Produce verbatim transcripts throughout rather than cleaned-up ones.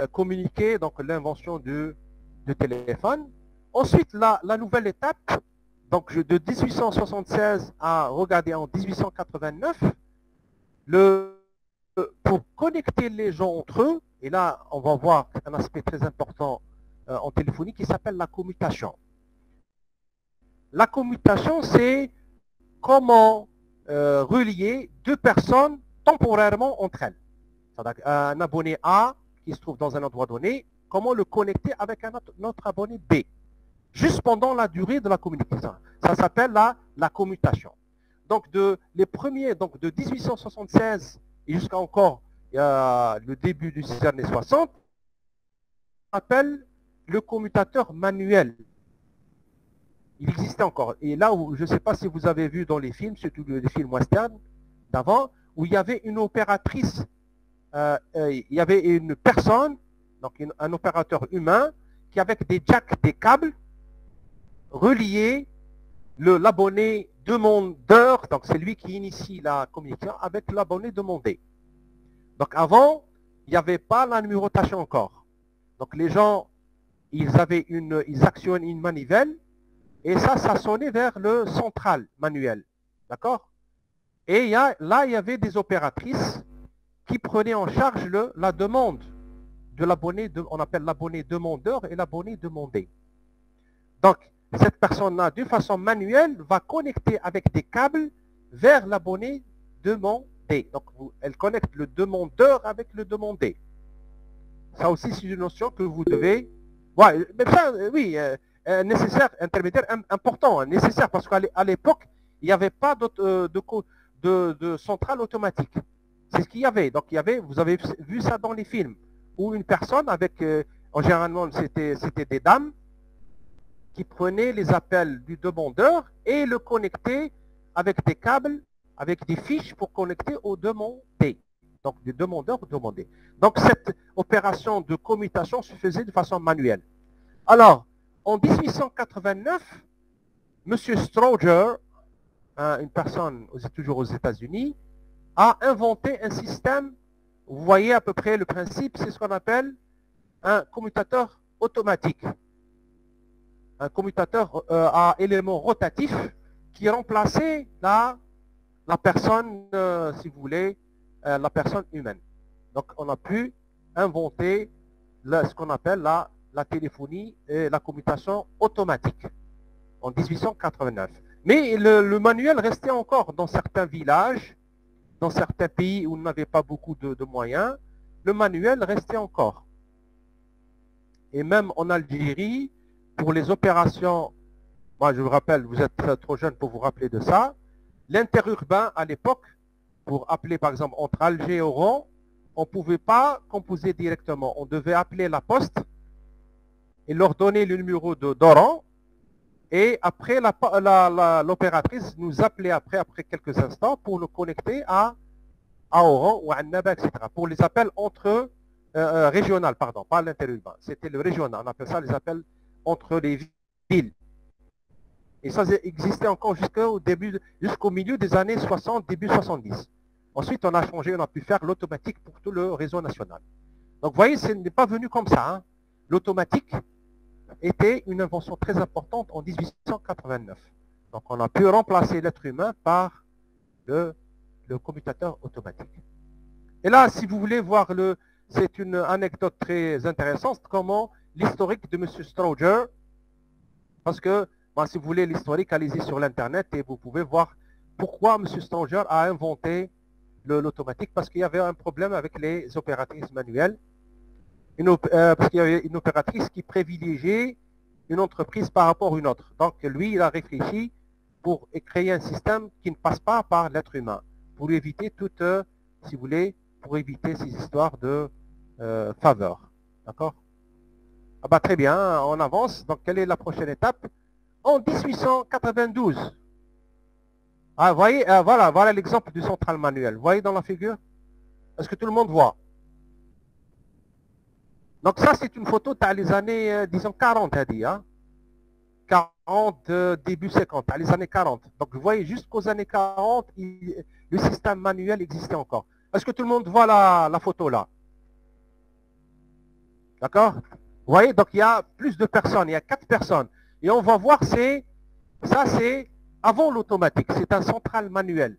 euh, communiquer, donc l'invention du, du téléphone. Ensuite, la, la nouvelle étape, donc de mille huit cent soixante-seize à regarder en mille huit cent quatre-vingt-neuf, le, pour connecter les gens entre eux, et là, on va voir un aspect très important euh, en téléphonie qui s'appelle la commutation. La commutation, c'est comment euh, relier deux personnes temporairement entre elles. C'est-à-dire un abonné A qui se trouve dans un endroit donné, comment le connecter avec un autre, notre abonné B, juste pendant la durée de la communication. Ça s'appelle la, la commutation. Donc, de, les premiers, donc de mille huit cent soixante-seize et jusqu'à encore euh, le début des années soixante, on appelle le commutateur manuel. Il existait encore. Et là où, je ne sais pas si vous avez vu dans les films, surtout les films western d'avant, où il y avait une opératrice, euh, euh, il y avait une personne, donc une, un opérateur humain, qui avec des jacks, des câbles, reliait l'abonné demandeur, donc c'est lui qui initie la communication, avec l'abonné demandé. Donc avant, il n'y avait pas la numérotation encore. Donc les gens, ils avaient une, ils actionnent une manivelle, et ça, ça sonnait vers le central manuel. D'accord? Et il y a, là, il y avait des opératrices qui prenaient en charge le, la demande de l'abonné, de, on appelle l'abonné demandeur et l'abonné demandé. Donc, cette personne-là, d'une façon manuelle, va connecter avec des câbles vers l'abonné demandé. Donc, vous, elle connecte le demandeur avec le demandé. Ça aussi, c'est une notion que vous devez... Ouais, mais ça, oui, euh, nécessaire, intermédiaire, important, nécessaire, parce qu'à l'époque, il n'y avait pas de, de, de, de centrale automatique. C'est ce qu'il y avait. Donc, il y avait, vous avez vu ça dans les films, où une personne avec, euh, généralement, c'était des dames, qui prenaient les appels du demandeur et le connectaient avec des câbles, avec des fiches pour connecter au demandé. Donc, du demandeur au demandé. Donc, cette opération de commutation se faisait de façon manuelle. Alors, en mille huit cent quatre-vingt-neuf, M. Strowger, hein, une personne toujours aux États-Unis, a inventé un système, vous voyez à peu près le principe, c'est ce qu'on appelle un commutateur automatique. Un commutateur euh, à élément rotatif qui remplaçait la, la personne, euh, si vous voulez, euh, la personne humaine. Donc, on a pu inventer le, ce qu'on appelle la, la téléphonie et la commutation automatique en mille huit cent quatre-vingt-neuf. Mais le, le manuel restait encore dans certains villages, dans certains pays où on n'avait pas beaucoup de, de moyens, le manuel restait encore. Et même en Algérie, pour les opérations, moi je vous rappelle, vous êtes trop jeune pour vous rappeler de ça, l'interurbain à l'époque, pour appeler par exemple entre Alger et Oran, on ne pouvait pas composer directement. On devait appeler la poste et leur donner le numéro d'Oran. Et après, l'opératrice nous appelait après, après quelques instants pour nous connecter à, à Oran ou à Annaba, et cetera. Pour les appels entre euh, régional, pardon, pas l'interurbain. C'était le régional. On appelle ça les appels entre les villes. Et ça existait encore jusqu'au début, jusqu'au milieu des années soixante, début soixante-dix. Ensuite, on a changé, on a pu faire l'automatique pour tout le réseau national. Donc, vous voyez, ce n'est pas venu comme ça. Hein. L'automatique était une invention très importante en mille huit cent quatre-vingt-neuf. Donc, on a pu remplacer l'être humain par le, le commutateur automatique. Et là, si vous voulez voir, le, c'est une anecdote très intéressante, comment l'historique de M. Strowger, parce que, ben, si vous voulez l'historique, allez-y sur l'Internet et vous pouvez voir pourquoi M. Strowger a inventé l'automatique, parce qu'il y avait un problème avec les opératrices manuelles, une, euh, parce qu'il y avait une opératrice qui privilégiait une entreprise par rapport à une autre. Donc lui, il a réfléchi pour créer un système qui ne passe pas par l'être humain, pour éviter toute, euh, si vous voulez, pour éviter ces histoires de euh, faveur. D'accord? Ah bah, très bien, on avance. Donc quelle est la prochaine étape? En mille huit cent quatre-vingt-douze. Ah, vous voyez, euh, voilà, voilà l'exemple du central manuel. Vous voyez dans la figure? Est-ce que tout le monde voit? Donc ça, c'est une photo dans les années, euh, disons, quarante, à dire. Hein? quarante, euh, début cinquante, à les années quarante. Donc vous voyez, jusqu'aux années quarante, il, le système manuel existait encore. Est-ce que tout le monde voit la, la photo là? D'accord? Vous voyez, donc il y a plus de personnes, il y a quatre personnes. Et on va voir, c'est ça c'est avant l'automatique, c'est un central manuel.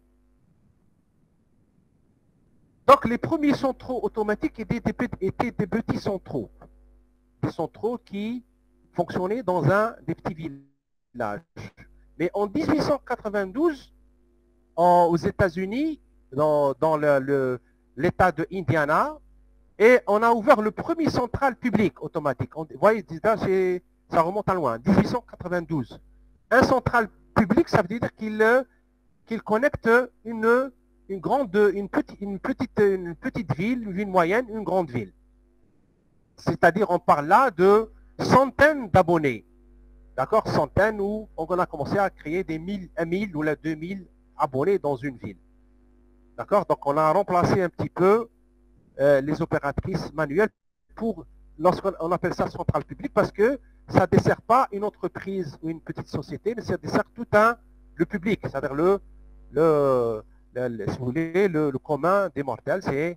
Donc les premiers centraux automatiques étaient des, étaient des petits centraux. Des centraux qui fonctionnaient dans un des petits villages. Mais en mille huit cent quatre-vingt-douze, en, aux États-Unis, dans, dans le, le, l'État de Indiana, et on a ouvert le premier central public automatique. On, vous voyez, ça remonte à loin, mille huit cent quatre-vingt-douze. Un central public, ça veut dire qu'il qu'il connecte une, une, grande, une, petite, une, petite, une petite ville, une ville moyenne, une grande ville. C'est-à-dire, on parle là de centaines d'abonnés. D'accord? Centaines où on a commencé à créer des mille, un mille ou la deux mille abonnés dans une ville. D'accord? Donc, on a remplacé un petit peu euh, les opératrices manuelles pour, lorsqu'on appelle ça centrale publique, parce que ça ne dessert pas une entreprise ou une petite société, mais ça dessert tout un, le public, c'est-à-dire le, le, le, le, si vous voulez, le, le commun des mortels, c'est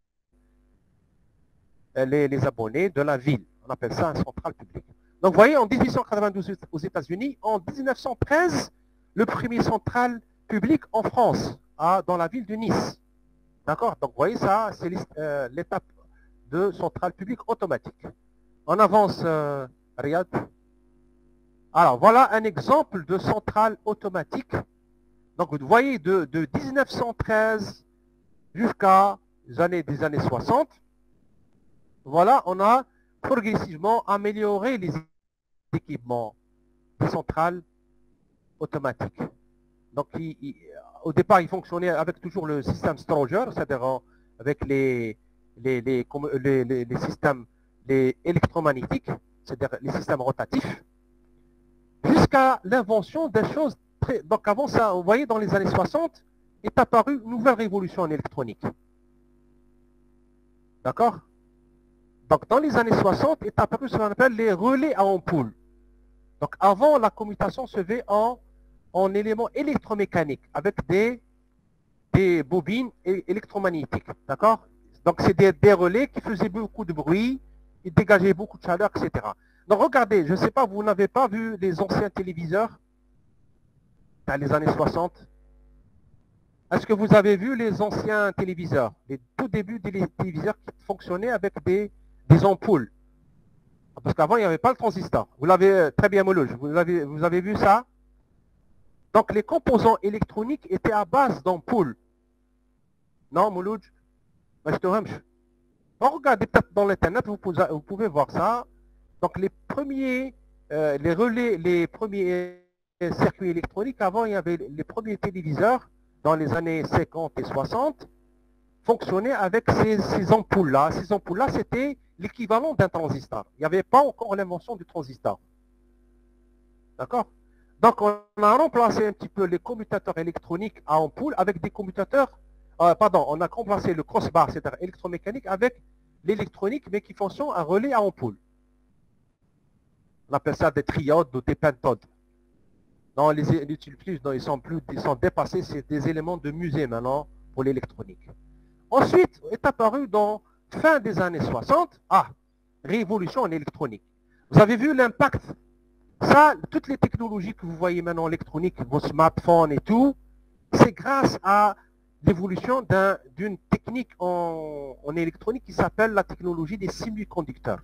les, les abonnés de la ville. On appelle ça un central public. Donc, vous voyez, en mille huit cent quatre-vingt-douze aux États-Unis, en mille neuf cent treize, le premier central public en France, à, dans la ville de Nice. D'accord? Donc, vous voyez, ça, c'est euh, l'étape de centrale publique automatique. On avance, euh, Riyad. Alors, voilà un exemple de centrale automatique. Donc, vous voyez, de, de mille neuf cent treize jusqu'à les années, des années soixante, voilà, on a progressivement amélioré les équipements des centrales automatiques. Donc, il, il, au départ, il fonctionnait avec toujours le système Stroger, c'est-à-dire avec les, les, les, les, les, les systèmes les électromagnétiques, c'est-à-dire les systèmes rotatifs, jusqu'à l'invention des choses très... Donc, avant ça, vous voyez, dans les années soixante, est apparue une nouvelle révolution en électronique. D'accord? Donc, dans les années soixante, est apparu ce qu'on appelle les relais à ampoule. Donc, avant, la commutation se fait en, en éléments électromécaniques, avec des, des bobines électromagnétiques. D'accord? Donc, c'est des, des relais qui faisaient beaucoup de bruit, ils dégageaient beaucoup de chaleur, et cetera. Donc, regardez, je ne sais pas, vous n'avez pas vu les anciens téléviseurs dans les années soixante? Est-ce que vous avez vu les anciens téléviseurs, les tout débuts des téléviseurs qui fonctionnaient avec des, des ampoules? Parce qu'avant, il n'y avait pas le transistor. Vous l'avez très bien, Moulouj. Vous avez, vous avez vu ça? Donc, les composants électroniques étaient à base d'ampoules. Non, Moulouj? Je te remercie. Donc, regardez peut-être dans l'Internet, vous, vous pouvez voir ça. Donc, les premiers, euh, les relais, les premiers circuits électroniques, avant, il y avait les premiers téléviseurs, dans les années cinquante et soixante, fonctionnaient avec ces, ces ampoules-là. Ces ampoules-là, c'était l'équivalent d'un transistor. Il n'y avait pas encore l'invention du transistor. D'accord? Donc, on a remplacé un petit peu les commutateurs électroniques à ampoule avec des commutateurs, euh, pardon, on a remplacé le crossbar, c'est-à-dire électromécanique, avec l'électronique, mais qui fonctionne à relais à ampoule. On appelle ça des triodes ou des pentodes. Non, les, les plus, non, ils sont plus, ils sont dépassés, c'est des éléments de musée maintenant pour l'électronique. Ensuite, est apparu dans fin des années soixante, ah, révolution en électronique. Vous avez vu l'impact? Ça, toutes les technologies que vous voyez maintenant en électronique, vos smartphones et tout, c'est grâce à l'évolution d'une un, technique en, en électronique qui s'appelle la technologie des semi-conducteurs.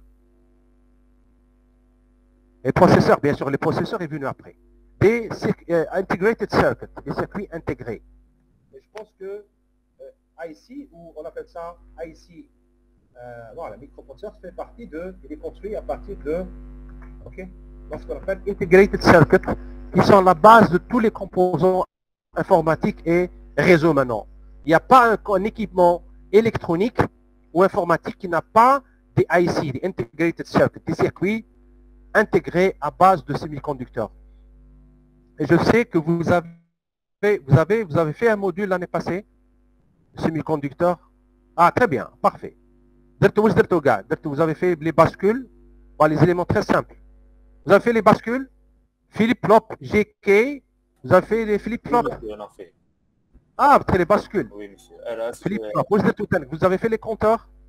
Les processeurs, bien sûr, les processeurs est venu après. Des euh, integrated circuits, des circuits intégrés. Et je pense que euh, I C, ou on appelle ça I C, euh, voilà, le microprocesseur fait partie de, il est construit à partir de, ok, dans ce qu'on appelle integrated circuits, qui sont la base de tous les composants informatiques et réseaux maintenant. Il n'y a pas un, un équipement électronique ou informatique qui n'a pas des I C, des integrated circuits, des circuits intégrés à base de semi-conducteurs. Et je sais que vous avez, vous avez, vous avez fait un module l'année passée, semi-conducteur. Ah, très bien, parfait. Vous avez fait les bascules, les éléments très simples. Vous avez fait les bascules, flip-flop, G K, vous avez fait les flip-flop. Oui, on a fait. Ah, c'est les bascules. Oui, monsieur. Alors, flip-flop, vous avez fait les compteurs.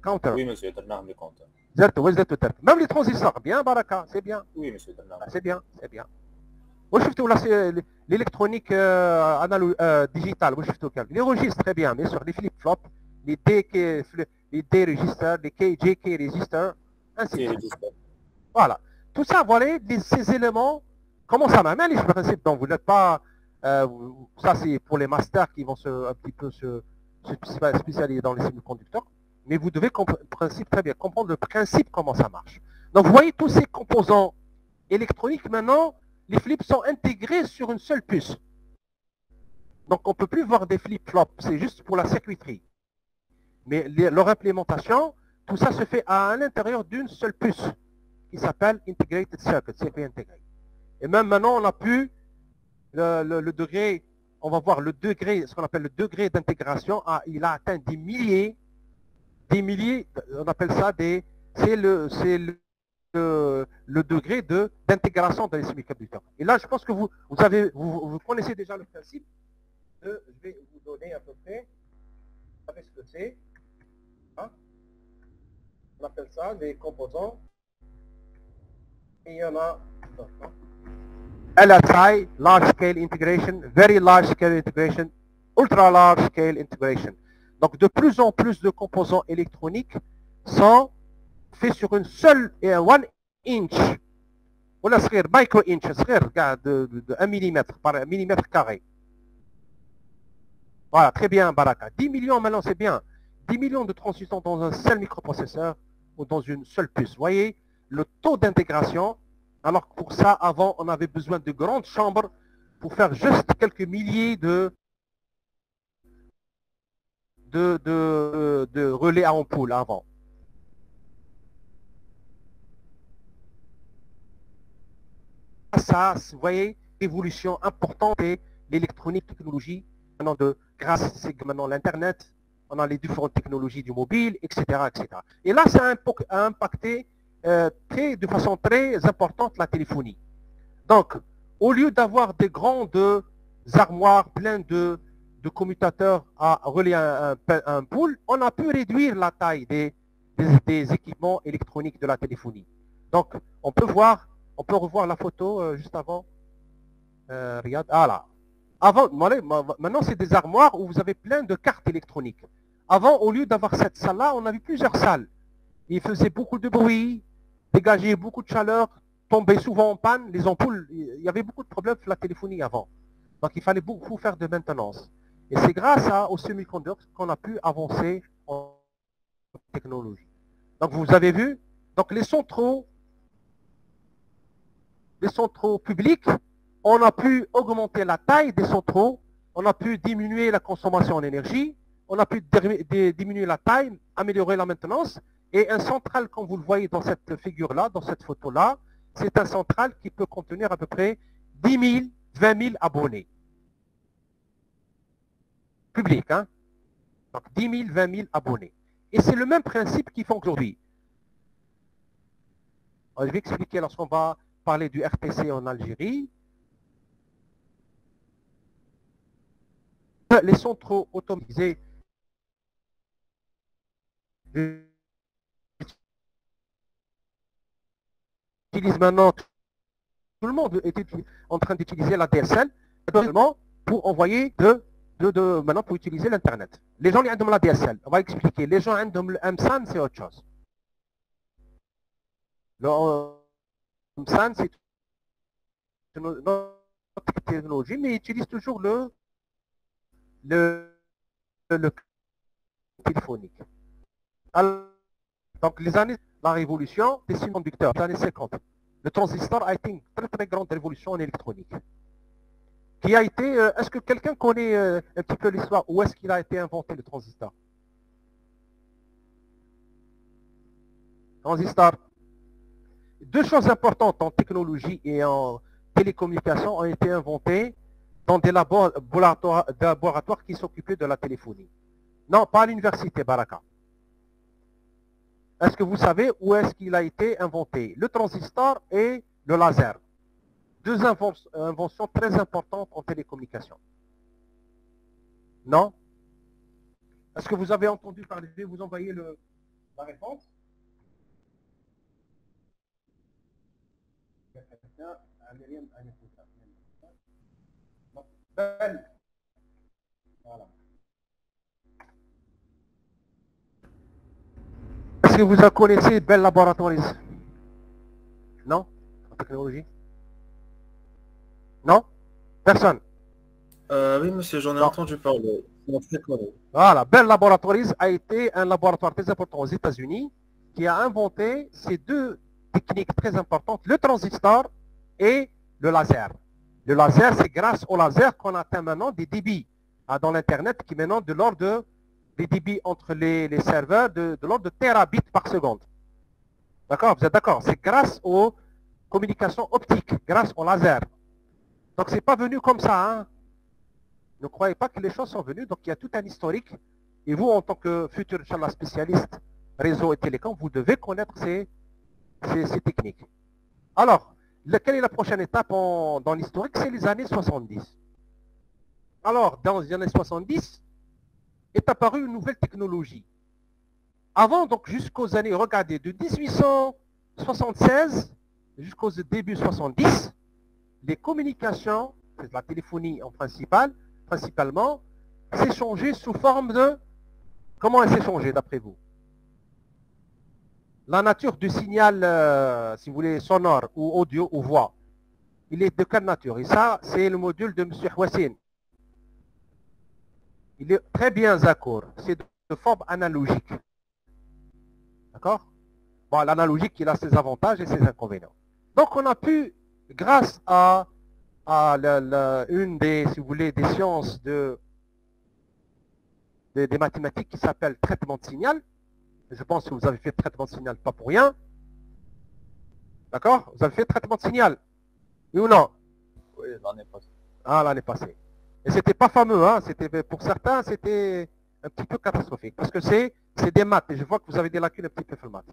counter. Oui, monsieur, درناهم les compteurs. زرت وزرت ترك. Même les transistors, bien Baraka, c'est bien. Oui, monsieur, درناهم. C'est bien, c'est bien. وشفتوا là, l'électronique euh, analogique euh, digitale, وشفتوا كيف. Les registres, très bien, bien sûr, les flip-flops, les D K, les D registers, les K, J K registers, ainsi de suite. Voilà. Tout ça, voilà, les, ces éléments, comment ça marche. Mais les principes, donc vous n'êtes pas, euh, ça c'est pour les masters qui vont se, un petit peu se, se spécialiser dans les semi-conducteurs, mais vous devez principe, très bien comprendre le principe, comment ça marche. Donc vous voyez tous ces composants électroniques, maintenant, les flips sont intégrés sur une seule puce. Donc on ne peut plus voir des flip-flops, c'est juste pour la circuiterie. Mais les, leur implémentation, tout ça se fait à l'intérieur d'une seule puce qui s'appelle Integrated Circuit, circuit intégré. Et même maintenant, on a pu, le, le, le degré, on va voir le degré, ce qu'on appelle le degré d'intégration, ah, il a atteint des milliers, des milliers, on appelle ça des, c'est le, c'est le, le, le degré de, d'intégration dans les semi-conducteurs. Et là, je pense que vous, vous, avez, vous, vous connaissez déjà le principe de, je vais vous donner à peu près, vous savez ce que c'est, hein? On appelle ça des composants. Et il y en a L S I, Large Scale Integration, Very Large Scale Integration, Ultra Large Scale Integration. Donc de plus en plus de composants électroniques sont faits sur une seule et un one inch. Ou la micro inch, de, de, de un millimètre par un millimètre carré. Voilà, très bien, Baraka. dix millions maintenant, c'est bien. dix millions de transistors dans un seul microprocesseur ou dans une seule puce. Vous voyez le taux d'intégration, alors que pour ça, avant, on avait besoin de grandes chambres pour faire juste quelques milliers de, de, de, de relais à ampoule avant. Ça, vous voyez, évolution importante et l'électronique, technologie, maintenant de, grâce à maintenant l'Internet, on a les différentes technologies du mobile, et cetera, et cetera. Et là, ça a impacté euh, très, de façon très importante la téléphonie. Donc, au lieu d'avoir des grandes armoires pleines de, de commutateurs à relier un, un, un pool, on a pu réduire la taille des, des, des équipements électroniques de la téléphonie. Donc, on peut voir, on peut revoir la photo euh, juste avant. Euh, regarde, ah là. Avant, maintenant, c'est des armoires où vous avez plein de cartes électroniques. Avant, au lieu d'avoir cette salle-là, on avait plusieurs salles. Il faisait beaucoup de bruit, dégageait beaucoup de chaleur, tombait souvent en panne. Les ampoules, il y avait beaucoup de problèmes sur la téléphonie avant. Donc, il fallait beaucoup faire de maintenance. Et c'est grâce à, aux semi-conducteurs qu'on a pu avancer en technologie. Donc, vous avez vu, donc les centraux, les centraux publics, on a pu augmenter la taille des centraux, on a pu diminuer la consommation en énergie, on a pu diminuer la taille, améliorer la maintenance. Et un central, comme vous le voyez dans cette figure-là, dans cette photo-là, c'est un central qui peut contenir à peu près dix mille, vingt mille abonnés. Public, hein? Donc dix mille, vingt mille abonnés. Et c'est le même principe qui fonctionne aujourd'hui. Je vais expliquer lorsqu'on va parler du R T C en Algérie. Les centraux automatisés utilise maintenant, tout le monde est en train d'utiliser la D S L pour envoyer de, de, de maintenant pour utiliser l'Internet. Les gens ont la D S L, on va expliquer. Les gens ont le M S A N, c'est autre chose. Le M S A N, c'est une autre technologie, mais ils utilisent toujours le, le, le téléphonique. Alors, donc les années, la révolution des semi-conducteurs, les années cinquante. Le transistor a été une très très grande révolution en électronique. Qui a été, euh, est-ce que quelqu'un connaît euh, un petit peu l'histoire, où est-ce qu'il a été inventé le transistor? Transistor. Deux choses importantes en technologie et en télécommunication ont été inventées dans des laboratoires, des laboratoires qui s'occupaient de la téléphonie. Non, pas à l'université Baraka. Est-ce que vous savez où est-ce qu'il a été inventé? Le transistor et le laser. Deux inventions très importantes en télécommunication. Non? Est-ce que vous avez entendu parler? Je vais vous envoyer le, La réponse? Belle. Voilà. Est-ce que vous en connaissez Bell Laboratories? Non? En technologie? Non? Personne? Euh, oui, monsieur, j'en ai Non. entendu parler. Voilà, Bell Laboratories a été un laboratoire très important aux États-Unis qui a inventé ces deux techniques très importantes, le transistor et le laser. Le laser, c'est grâce au laser qu'on atteint maintenant des débits hein, dans l'Internet qui maintenant de l'ordre de, des débits entre les, les serveurs de, de l'ordre de terabits par seconde. D'accord? Vous êtes d'accord? C'est grâce aux communications optiques, grâce au laser. Donc, c'est pas venu comme ça. Hein. Ne croyez pas que les choses sont venues. Donc, il y a tout un historique. Et vous, en tant que futur Inch'Allah, spécialiste réseau et télécom, vous devez connaître ces, ces, ces techniques. Alors, le, quelle est la prochaine étape en, dans l'historique? C'est les années soixante-dix. Alors, dans les années soixante-dix, est apparue une nouvelle technologie. Avant, donc, jusqu'aux années, regardez, de mille huit cent soixante-seize jusqu'au début soixante-dix, les communications, c'est la téléphonie en principal, principalement, s'échangeaient sous forme de... Comment elle s'échangeait d'après vous? La nature du signal, euh, si vous voulez, sonore ou audio ou voix, il est de quelle nature? Et ça, c'est le module de M. Houassine. Il est très bien d'accord. C'est de forme analogique. D'accord? Bon, l'analogique, il a ses avantages et ses inconvénients. Donc, on a pu, grâce à, à la, la, une des, si vous voulez, des sciences de, de, des mathématiques qui s'appelle traitement de signal. Je pense que vous avez fait traitement de signal pas pour rien. D'accord? Vous avez fait traitement de signal. Oui ou non? Oui, l'année passée. Ah, l'année passée. Et c'était pas fameux, hein? C'était, pour certains, c'était un petit peu catastrophique. Parce que c'est des maths. Et je vois que vous avez des lacunes un petit peu sur le maths.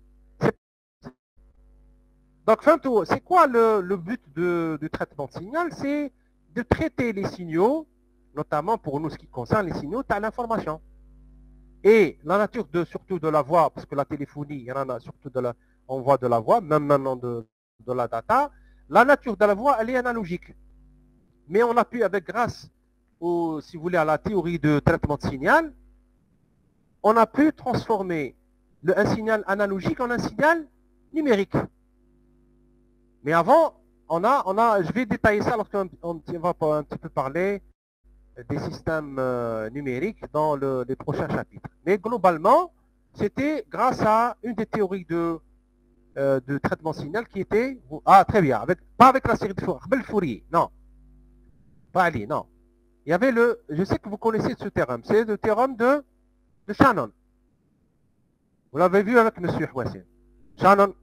Donc, fin tout, c'est quoi le, le but de, du traitement de signal? C'est de traiter les signaux, notamment pour nous ce qui concerne les signaux, tu as l'information. Et la nature de, surtout de la voix, parce que la téléphonie, il y en a surtout de la, on voit de la voix, même maintenant de, de la data, la nature de la voix, elle est analogique. Mais on a pu, avec grâce, au, si vous voulez, à la théorie de traitement de signal, on a pu transformer le, un signal analogique en un signal numérique. Mais avant, on a, on a, je vais détailler ça lorsqu'on on va un petit peu parler des systèmes euh, numériques dans le, les prochains chapitres. Mais globalement, c'était grâce à une des théories de, euh, de traitement signal qui était... Ah, très bien. Avec, pas avec la série de Fourier. Non. Pas Ali, non. Il y avait le... Je sais que vous connaissez ce théorème. C'est le théorème de, de Shannon. Vous l'avez vu avec M. Houassine. Shannon.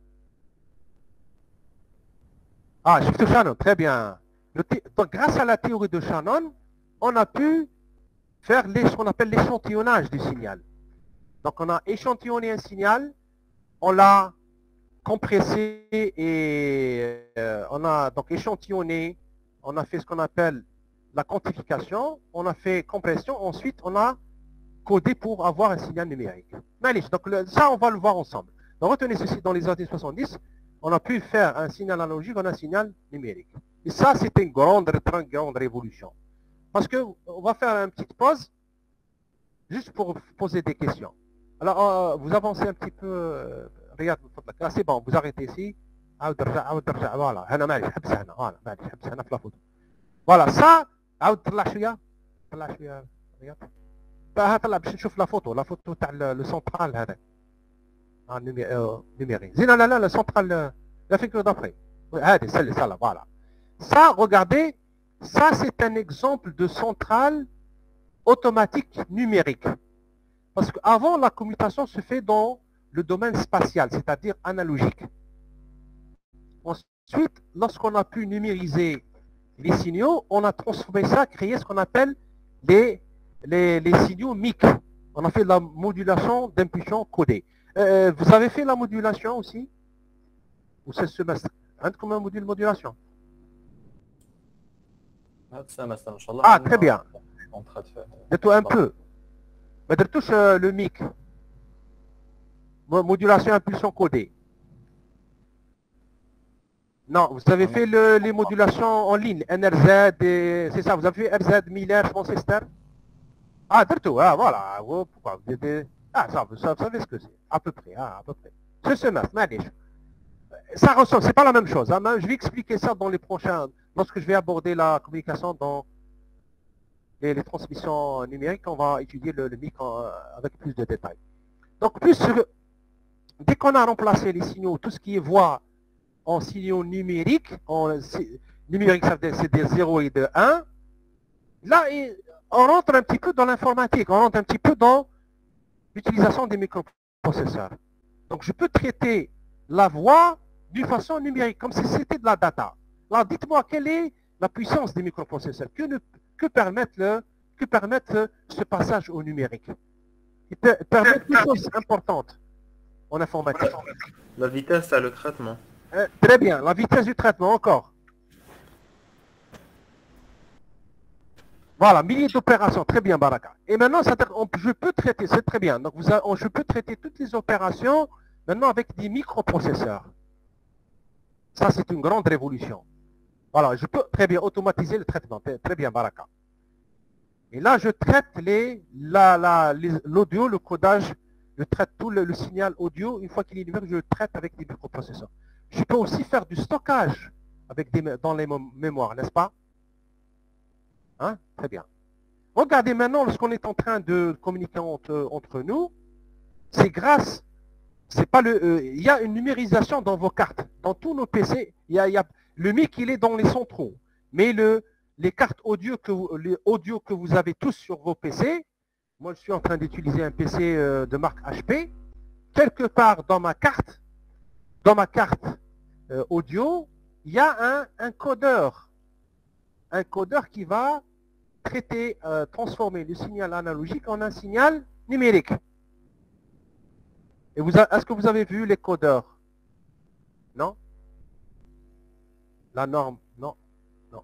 Ah, Shift Shannon, très bien. Le Donc, grâce à la théorie de Shannon, on a pu faire les, ce qu'on appelle l'échantillonnage du signal. Donc, on a échantillonné un signal, on l'a compressé et euh, on a donc échantillonné, on a fait ce qu'on appelle la quantification, on a fait compression, ensuite on a codé pour avoir un signal numérique. Donc, le, ça, on va le voir ensemble. Donc, retenez ceci, dans les années soixante-dix, on a pu faire un signal analogique en un signal numérique. Et ça, c'était une grande, très grande révolution. Parce qu'on va faire une petite pause, juste pour poser des questions. Alors, euh, vous avancez un petit peu. Euh, regarde, c'est bon, vous arrêtez ici. Voilà, voilà, ça, باش نشوف لا فوتو لا فوتو تاع لو سونترال هذاك numérique. Non, non, non, le central, la figure d'après. Allez, celle-là, là, voilà. Ça, regardez, ça c'est un exemple de centrale automatique numérique. Parce qu'avant, la commutation se fait dans le domaine spatial, c'est-à-dire analogique. Ensuite, lorsqu'on a pu numériser les signaux, on a transformé ça, créé ce qu'on appelle les, les, les signaux M I C. On a fait la modulation d'impulsion codée. Euh, vous avez fait la modulation aussi? Ou c'est ce semestre? Comme un module modulation? Ah, très bien. Dites-toi un peu. Mais de touche le M I C. modulation impulsion codée. Non, vous avez fait le, les modulations en ligne, N R Z, c'est ça, vous avez fait R Z, Miller, transistor. Ah, tout, ah, voilà, oh, pourquoi vous êtes... Ah, ça, vous savez ce que c'est, à peu près, ah, à peu près. Ce semestre, allez, ça ressemble, c'est pas la même chose, hein, je vais expliquer ça dans les prochains, lorsque je vais aborder la communication dans les, les transmissions numériques, on va étudier le, le M I C en, avec plus de détails. Donc, plus, dès qu'on a remplacé les signaux, tout ce qui est voix en signaux numériques, en numérique, ça veut dire c'est des zéro et des un, là, on rentre un petit peu dans l'informatique, on rentre un petit peu dans l'utilisation des microprocesseurs. Donc, je peux traiter la voix d'une façon numérique, comme si c'était de la data. Alors, dites-moi, quelle est la puissance des microprocesseurs? Que, ne, que, permettent le, que permettent ce passage au numérique? Ils permettent des choses importantes en informatique. La vitesse à le traitement. Euh, très bien, la vitesse du traitement encore. Voilà, milliers d'opérations, très bien, Baraka. Et maintenant, ça, on, je peux traiter, c'est très bien. Donc, vous a, on, je peux traiter toutes les opérations maintenant avec des microprocesseurs. Ça, c'est une grande révolution. Voilà, je peux très bien automatiser le traitement. Très bien, Baraka. Et là, je traite les, la, la, l'audio, le codage, je traite tout le, le signal audio. Une fois qu'il est numérique, je le traite avec des microprocesseurs. Je peux aussi faire du stockage avec des, dans les mémoires, n'est-ce pas? Hein? Très bien. Regardez maintenant, lorsqu'on est en train de communiquer entre, entre nous, c'est grâce, c'est pas le, euh, il y a une numérisation dans vos cartes. Dans tous nos P C, il y a, il y a le M I C, il est dans les centraux. Mais le, les cartes audio que, vous, les audio que vous avez tous sur vos P C, moi je suis en train d'utiliser un P C euh, de marque H P, quelque part dans ma carte, dans ma carte euh, audio, il y a un, un codeur. Un codeur qui va traiter, euh, transformer le signal analogique en un signal numérique. Et vous, est-ce que vous avez vu les codeurs? Non? La norme? Non. Non.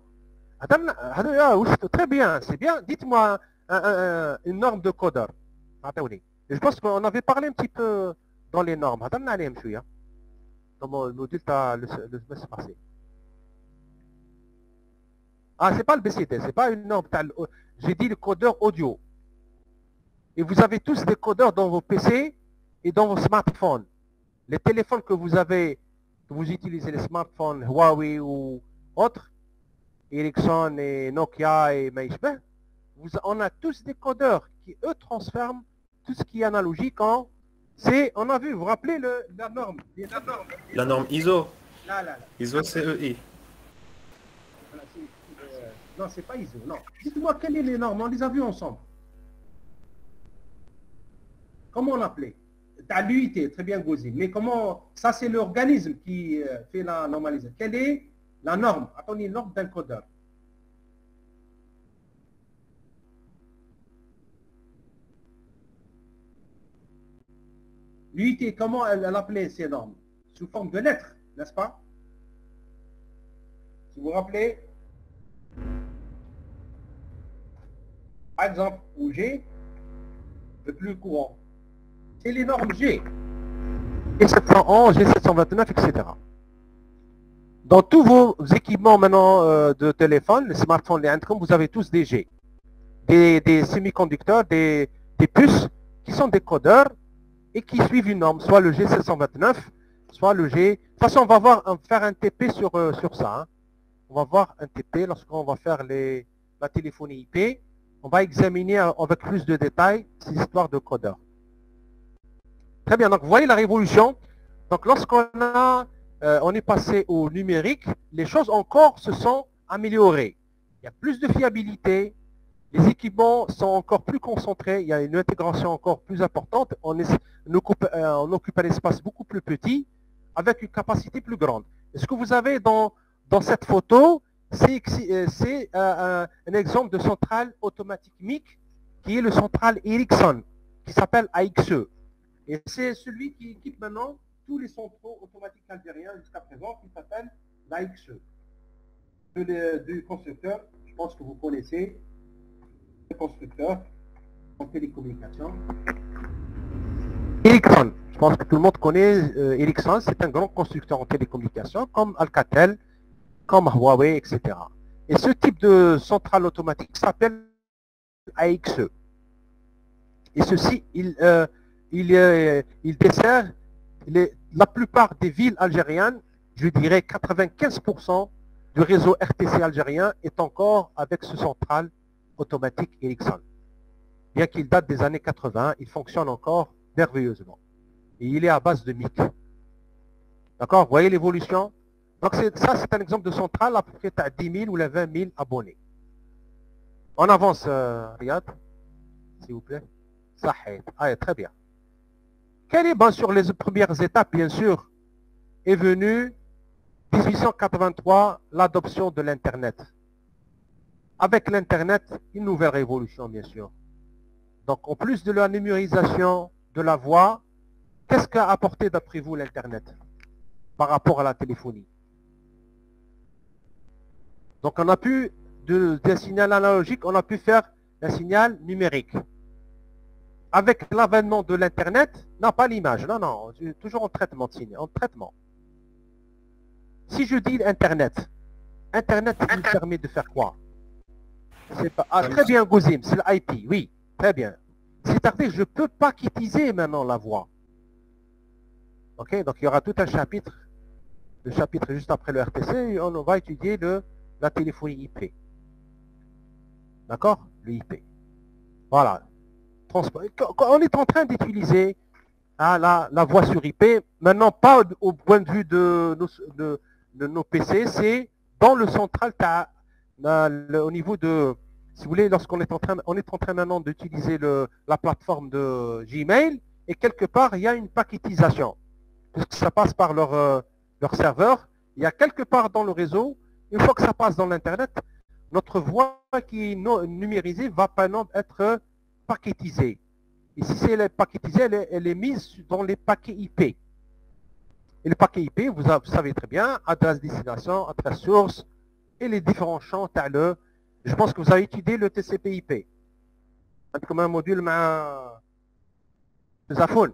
Très bien, c'est bien. Dites-moi un, un, un, une norme de codeur. Je pense qu'on avait parlé un petit peu dans les normes. Dans le module, le semestre passé. Ah, c'est pas le B C D, c'est pas une norme. J'ai dit le codeur audio. Et vous avez tous des codeurs dans vos P C et dans vos smartphones. Les téléphones que vous avez, que vous utilisez, les smartphones Huawei ou autres, Ericsson et Nokia et Maïchbe, on a tous des codeurs qui, eux, transforment tout ce qui est analogique en... C'est, on a vu, vous vous rappelez le, la norme la norme, la norme I S O. Là, là, là. I S O C E I. Non, c'est pas I S O, non. Dites-moi, quelles sont les normes? On les a vues ensemble. Comment on l'appelait? T'as l'U I T, très bien, Gauzy. Mais comment... Ça, c'est l'organisme qui fait la normalisation. Quelle est la norme? Attendez, une norme d'un codeur. L'U I T, comment elle, elle appelait ces normes? Sous forme de lettres, n'est-ce pas? Si vous vous rappelez, par exemple, au G, le plus courant, c'est les normes G. G sept cent onze, G sept cent vingt-neuf, et cetera. Dans tous vos équipements maintenant euh, de téléphone, les smartphones, les Handcom, vous avez tous des G. Des, des semi-conducteurs, des, des puces qui sont des codeurs et qui suivent une norme, soit le G sept cent vingt-neuf, soit le G... De toute façon, on va voir, on va faire un T P sur, euh, sur ça. Hein. On va voir un T P lorsqu'on va faire les, la téléphonie I P. On va examiner avec plus de détails ces histoires de codeurs. Très bien, donc vous voyez la révolution. Donc lorsqu'on a, euh, on est passé au numérique, les choses encore se sont améliorées. Il y a plus de fiabilité, les équipements sont encore plus concentrés, il y a une intégration encore plus importante, on, est, on, occupe, euh, on occupe un espace beaucoup plus petit, avec une capacité plus grande. Et ce que vous avez dans, dans cette photo, c'est euh, un exemple de centrale automatique M I C, qui est le central Ericsson, qui s'appelle A X E. Et c'est celui qui équipe maintenant tous les centraux automatiques algériens jusqu'à présent, qui s'appelle l'A X E. De, du constructeur, je pense que vous connaissez, le constructeur en télécommunication, Ericsson. Je pense que tout le monde connaît euh, Ericsson, c'est un grand constructeur en télécommunications, comme Alcatel, comme Huawei, et cetera. Et ce type de centrale automatique s'appelle A X E. Et ceci, il, euh, il, euh, il dessert les, la plupart des villes algériennes, je dirais quatre-vingt-quinze pour cent du réseau R T C algérien est encore avec ce centrale automatique Ericsson. Bien qu'il date des années quatre-vingts, il fonctionne encore merveilleusement. Et il est à base de M I C. D'accord? Vous voyez l'évolution? Donc ça, c'est un exemple de centrale à peu près à dix mille ou les vingt mille abonnés. On avance, euh, Riyad, s'il vous plaît. Ça ah, très bien. Quelle est, bien sûr, les premières étapes, bien sûr, est venue dix-huit cent quatre-vingt-trois, l'adoption de l'Internet. Avec l'Internet, une nouvelle révolution, bien sûr. Donc, en plus de la numérisation de la voix, qu'est-ce qu'a apporté, d'après vous, l'Internet par rapport à la téléphonie? Donc, on a pu, d'un signal analogique, on a pu faire un signal numérique. Avec l'avènement de l'Internet, non, pas l'image, non, non, toujours en traitement de signal, en traitement. Si je dis Internet, Internet nous permet de faire quoi? Pas, ah, très bien, Gouzim, c'est l'I P, oui, très bien. C'est-à-dire que je ne peux paquetiser maintenant la voix. Ok, donc il y aura tout un chapitre, le chapitre juste après le R T C, et on va étudier le, la téléphonie I P. D'accord? Le I P. Voilà. On est en train d'utiliser hein, la, la voix sur I P, maintenant pas au point de vue de nos, de, de nos P C, c'est dans le central, le, au niveau de, si vous voulez, lorsqu'on est en train, on est en train maintenant d'utiliser la plateforme de Gmail, et quelque part, il y a une paquetisation, puisque ça passe par leur, euh, leur serveur, il y a quelque part dans le réseau, une fois que ça passe dans l'Internet, notre voix qui est non numérisée va par exemple être paquetisée. Et si c'est paquetisée, elle est, elle est mise dans les paquets I P. Et le paquet I P, vous, vous savez très bien, adresse destination, adresse source, et les différents champs, le, je pense que vous avez étudié le T C P I P. Comme un module M. Zafoun.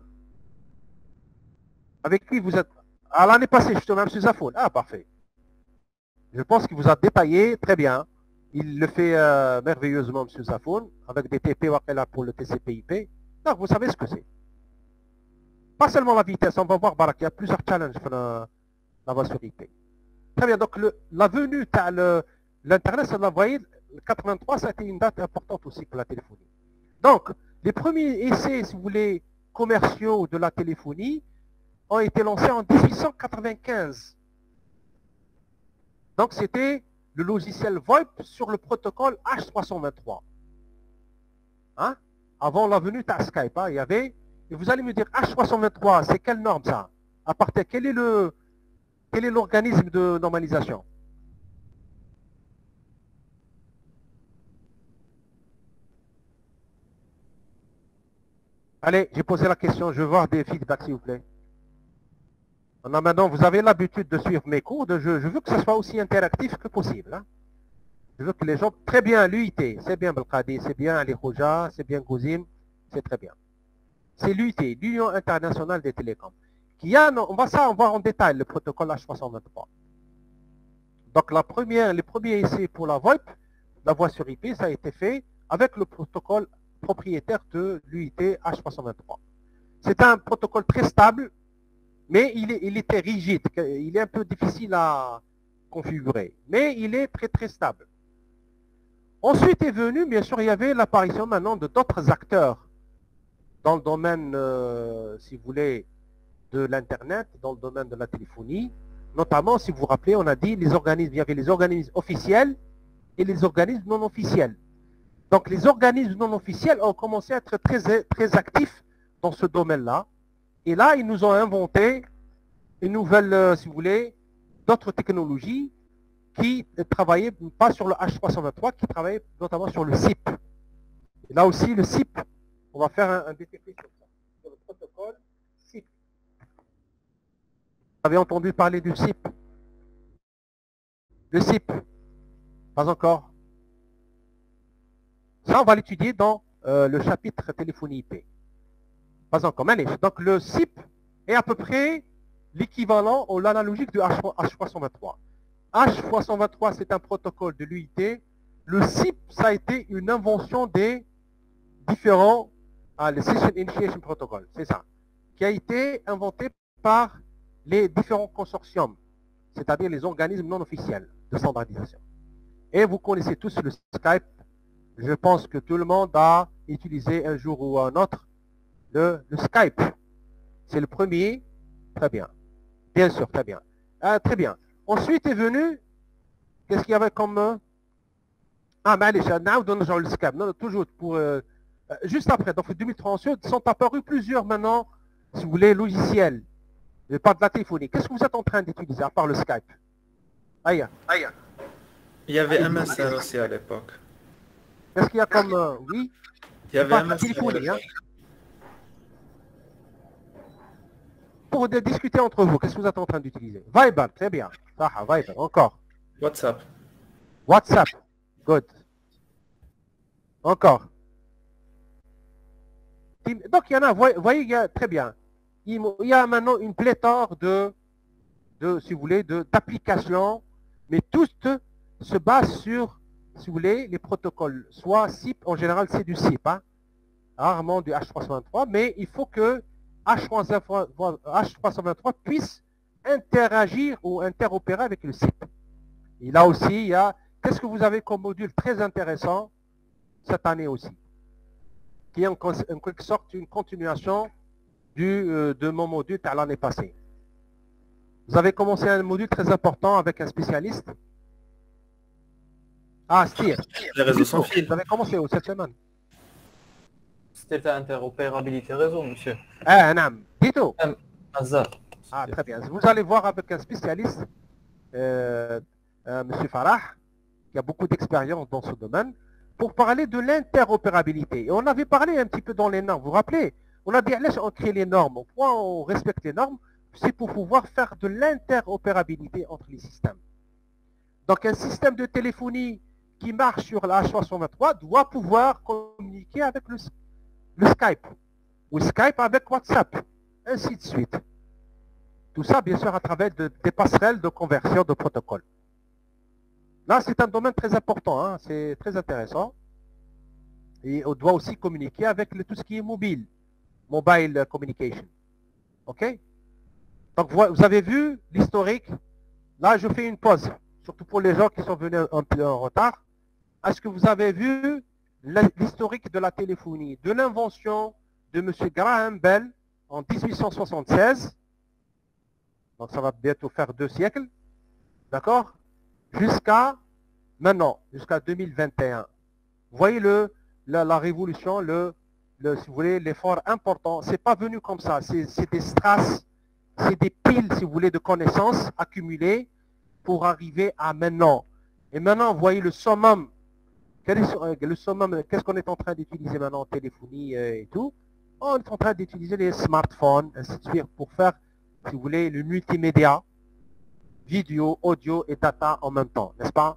Avec qui vous êtes... À l'année passée, justement, M. Zafoun. Ah, parfait. Je pense qu'il vous a détaillé très bien. Il le fait euh, merveilleusement, M. Zafoun, avec des T P pour le T C P I P. Donc, vous savez ce que c'est. Pas seulement la vitesse, on va voir, Barak, il y a plusieurs challenges pour la, la voie sur I P. Très bien, donc le, la venue de l'Internet, ça vous voyez, quatre-vingt-trois, ça a été une date importante aussi pour la téléphonie. Donc, les premiers essais, si vous voulez, commerciaux de la téléphonie ont été lancés en dix-huit cent quatre-vingt-quinze. Donc, c'était le logiciel VoIP sur le protocole H trois cent vingt-trois. Hein? Avant la venue de Skype, hein, il y avait... Et vous allez me dire, H trois cent vingt-trois, c'est quelle norme ça? À partir, quel est le... Quel est l'organisme de normalisation? Allez, j'ai posé la question, je veux voir des feedbacks s'il vous plaît. On a maintenant, vous avez l'habitude de suivre mes cours de jeu. Je veux que ce soit aussi interactif que possible. Hein. Je veux que les gens... Très bien, l'U I T, c'est bien Belkadi, c'est bien Ali Khouja, c'est bien Gouzim, c'est très bien. C'est l'U I T, l'Union internationale des télécoms. Qui a, on va ça, on va en détail le protocole H trois cent vingt-trois. Donc la première, les premiers essais pour la VoIP, la voix sur I P, ça a été fait avec le protocole propriétaire de l'U I T H trois cent vingt-trois. C'est un protocole très stable, mais il, est, il était rigide, il est un peu difficile à configurer, mais il est très très stable. Ensuite est venu, bien sûr, il y avait l'apparition maintenant de d'autres acteurs dans le domaine, euh, si vous voulez, de l'Internet, dans le domaine de la téléphonie. Notamment, si vous vous rappelez, on a dit les organismes, il y avait les organismes officiels et les organismes non officiels. Donc les organismes non officiels ont commencé à être très, très actifs dans ce domaine-là. Et là, ils nous ont inventé une nouvelle, euh, si vous voulez, d'autres technologies qui travaillaient pas sur le H trois cent vingt-trois, qui travaillaient notamment sur le S I P. Et là aussi, le S I P, on va faire un, un D T P sur ça, sur le protocole S I P. Vous avez entendu parler du S I P? Le S I P, pas encore. Ça, on va l'étudier dans euh, le chapitre téléphonie I P. Pas encore. Allez, donc le S I P, est à peu près l'équivalent ou l'analogique de H trois cent vingt-trois. H trois cent vingt-trois, c'est un protocole de l'U I T. Le S I P, ça a été une invention des différents, ah, le Session Initiation Protocol, c'est ça, qui a été inventé par les différents consortiums, c'est-à-dire les organismes non officiels de standardisation. Et vous connaissez tous le Skype. Je pense que tout le monde a utilisé un jour ou un autre le, le Skype. C'est le premier. Très bien. Bien sûr, très bien. Ah, très bien. Ensuite est venu, qu'est-ce qu'il y avait comme... Ah, mais allez, now donne genre le Skype. Non, toujours pour... Euh, juste après, donc en deux mille trente-huit, sont apparus plusieurs maintenant, si vous voulez, logiciels. Pas de la téléphonie. Qu'est-ce que vous êtes en train d'utiliser à part le Skype? Aïe, aïe. Il y avait M S N aussi à l'époque. Qu'est-ce qu'il y a comme... Euh, oui. Il y avait M S N. Téléphonie, hein. Pour de discuter entre vous, qu'est-ce que vous êtes en train d'utiliser? Viber, très bien. Ah, Viber, encore. WhatsApp. WhatsApp, good. Encore. Donc il y en a, vous voyez, il y a, très bien. Il y a maintenant une pléthore de, de si vous voulez, d'applications, mais toutes se basent sur, si vous voulez, les protocoles. Soit S I P, en général c'est du S I P, hein, rarement du H trois cent vingt-trois, mais il faut que H trois cent vingt-trois puisse interagir ou interopérer avec le S I P. Et là aussi, il y a, qu'est-ce que vous avez comme module très intéressant cette année aussi, qui est en, en quelque sorte une continuation du, euh, de mon module à l'année passée. Vous avez commencé un module très important avec un spécialiste. Ah, Steve. Les réseaux sans fil. Vous avez commencé où cette semaine? C'était interopérabilité réseau, monsieur. Ah, non. Dites-vous. Hazard. Ah, très bien. Vous allez voir avec un spécialiste, euh, euh, monsieur Farah, qui a beaucoup d'expérience dans ce domaine, pour parler de l'interopérabilité. Et on avait parlé un petit peu dans les normes, vous vous rappelez? On a dit, laisse on crée les normes. Pourquoi on respecte les normes? C'est pour pouvoir faire de l'interopérabilité entre les systèmes. Donc un système de téléphonie qui marche sur la H trois cent vingt-trois doit pouvoir communiquer avec le, le Skype, ou Skype avec WhatsApp, ainsi de suite. Tout ça, bien sûr, à travers de, des passerelles de conversion de protocole. Là, c'est un domaine très important, hein, c'est très intéressant. Et on doit aussi communiquer avec le, tout ce qui est mobile, mobile communication. OK? Donc, vous avez vu l'historique. Là, je fais une pause, surtout pour les gens qui sont venus un peu en retard. Est-ce que vous avez vu l'historique de la téléphonie, de l'invention de M. Graham Bell en mille huit cent soixante-seize? Donc, ça va bientôt faire deux siècles. D'accord? Jusqu'à maintenant, jusqu'à deux mille vingt et un. Vous voyez le, la, la révolution, le, le, si vous voulez, l'effort important. C'est pas venu comme ça. C'est des strass, c'est des piles, si vous voulez, de connaissances accumulées pour arriver à maintenant. Et maintenant, vous voyez le summum. Quel est le summum? Qu'est-ce qu'on est en train d'utiliser maintenant en téléphonie et tout? On est en train d'utiliser les smartphones, ainsi de suite, pour faire, si vous voulez, le multimédia, vidéo, audio et data en même temps, n'est-ce pas?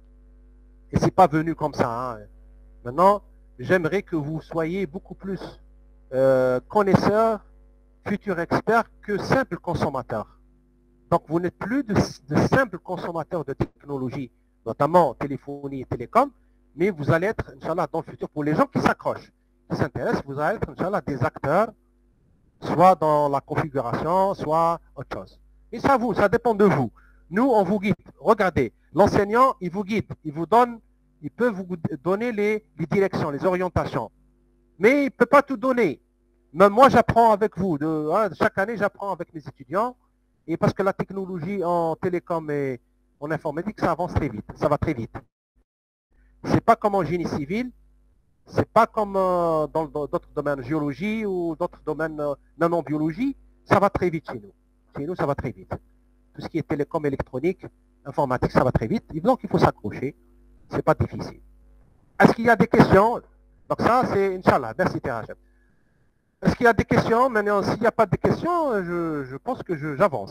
Et c'est pas venu comme ça. Hein. Maintenant, j'aimerais que vous soyez beaucoup plus euh, connaisseurs, futurs experts que simples consommateurs. Donc, vous n'êtes plus de, de simples consommateurs de technologie, notamment téléphonie et télécom, mais vous allez être, Inch'Allah, dans le futur, pour les gens qui s'accrochent, qui s'intéressent, vous allez être, Inch'Allah, des acteurs, soit dans la configuration, soit autre chose. Et ça, vous, ça dépend de vous. Nous, on vous guide. Regardez, l'enseignant, il vous guide, il vous donne, il peut vous donner les, les directions, les orientations. Mais il ne peut pas tout donner. Même moi, j'apprends avec vous. De, hein, chaque année, j'apprends avec mes étudiants. Et parce que la technologie en télécom et en informatique, ça avance très vite. Ça va très vite. C'est pas comme en génie civil. C'est pas comme euh, dans d'autres domaines, géologie ou d'autres domaines, euh, même en biologie. Ça va très vite chez nous. Chez nous, ça va très vite. Tout ce qui est télécom, électronique, informatique, ça va très vite. Et donc, il faut s'accrocher. C'est pas difficile. Est-ce qu'il y a des questions? Donc ça, c'est Inch'Allah. Merci, Terrachem. Est-ce qu'il y a des questions? Maintenant, s'il n'y a pas de questions, je, je pense que j'avance.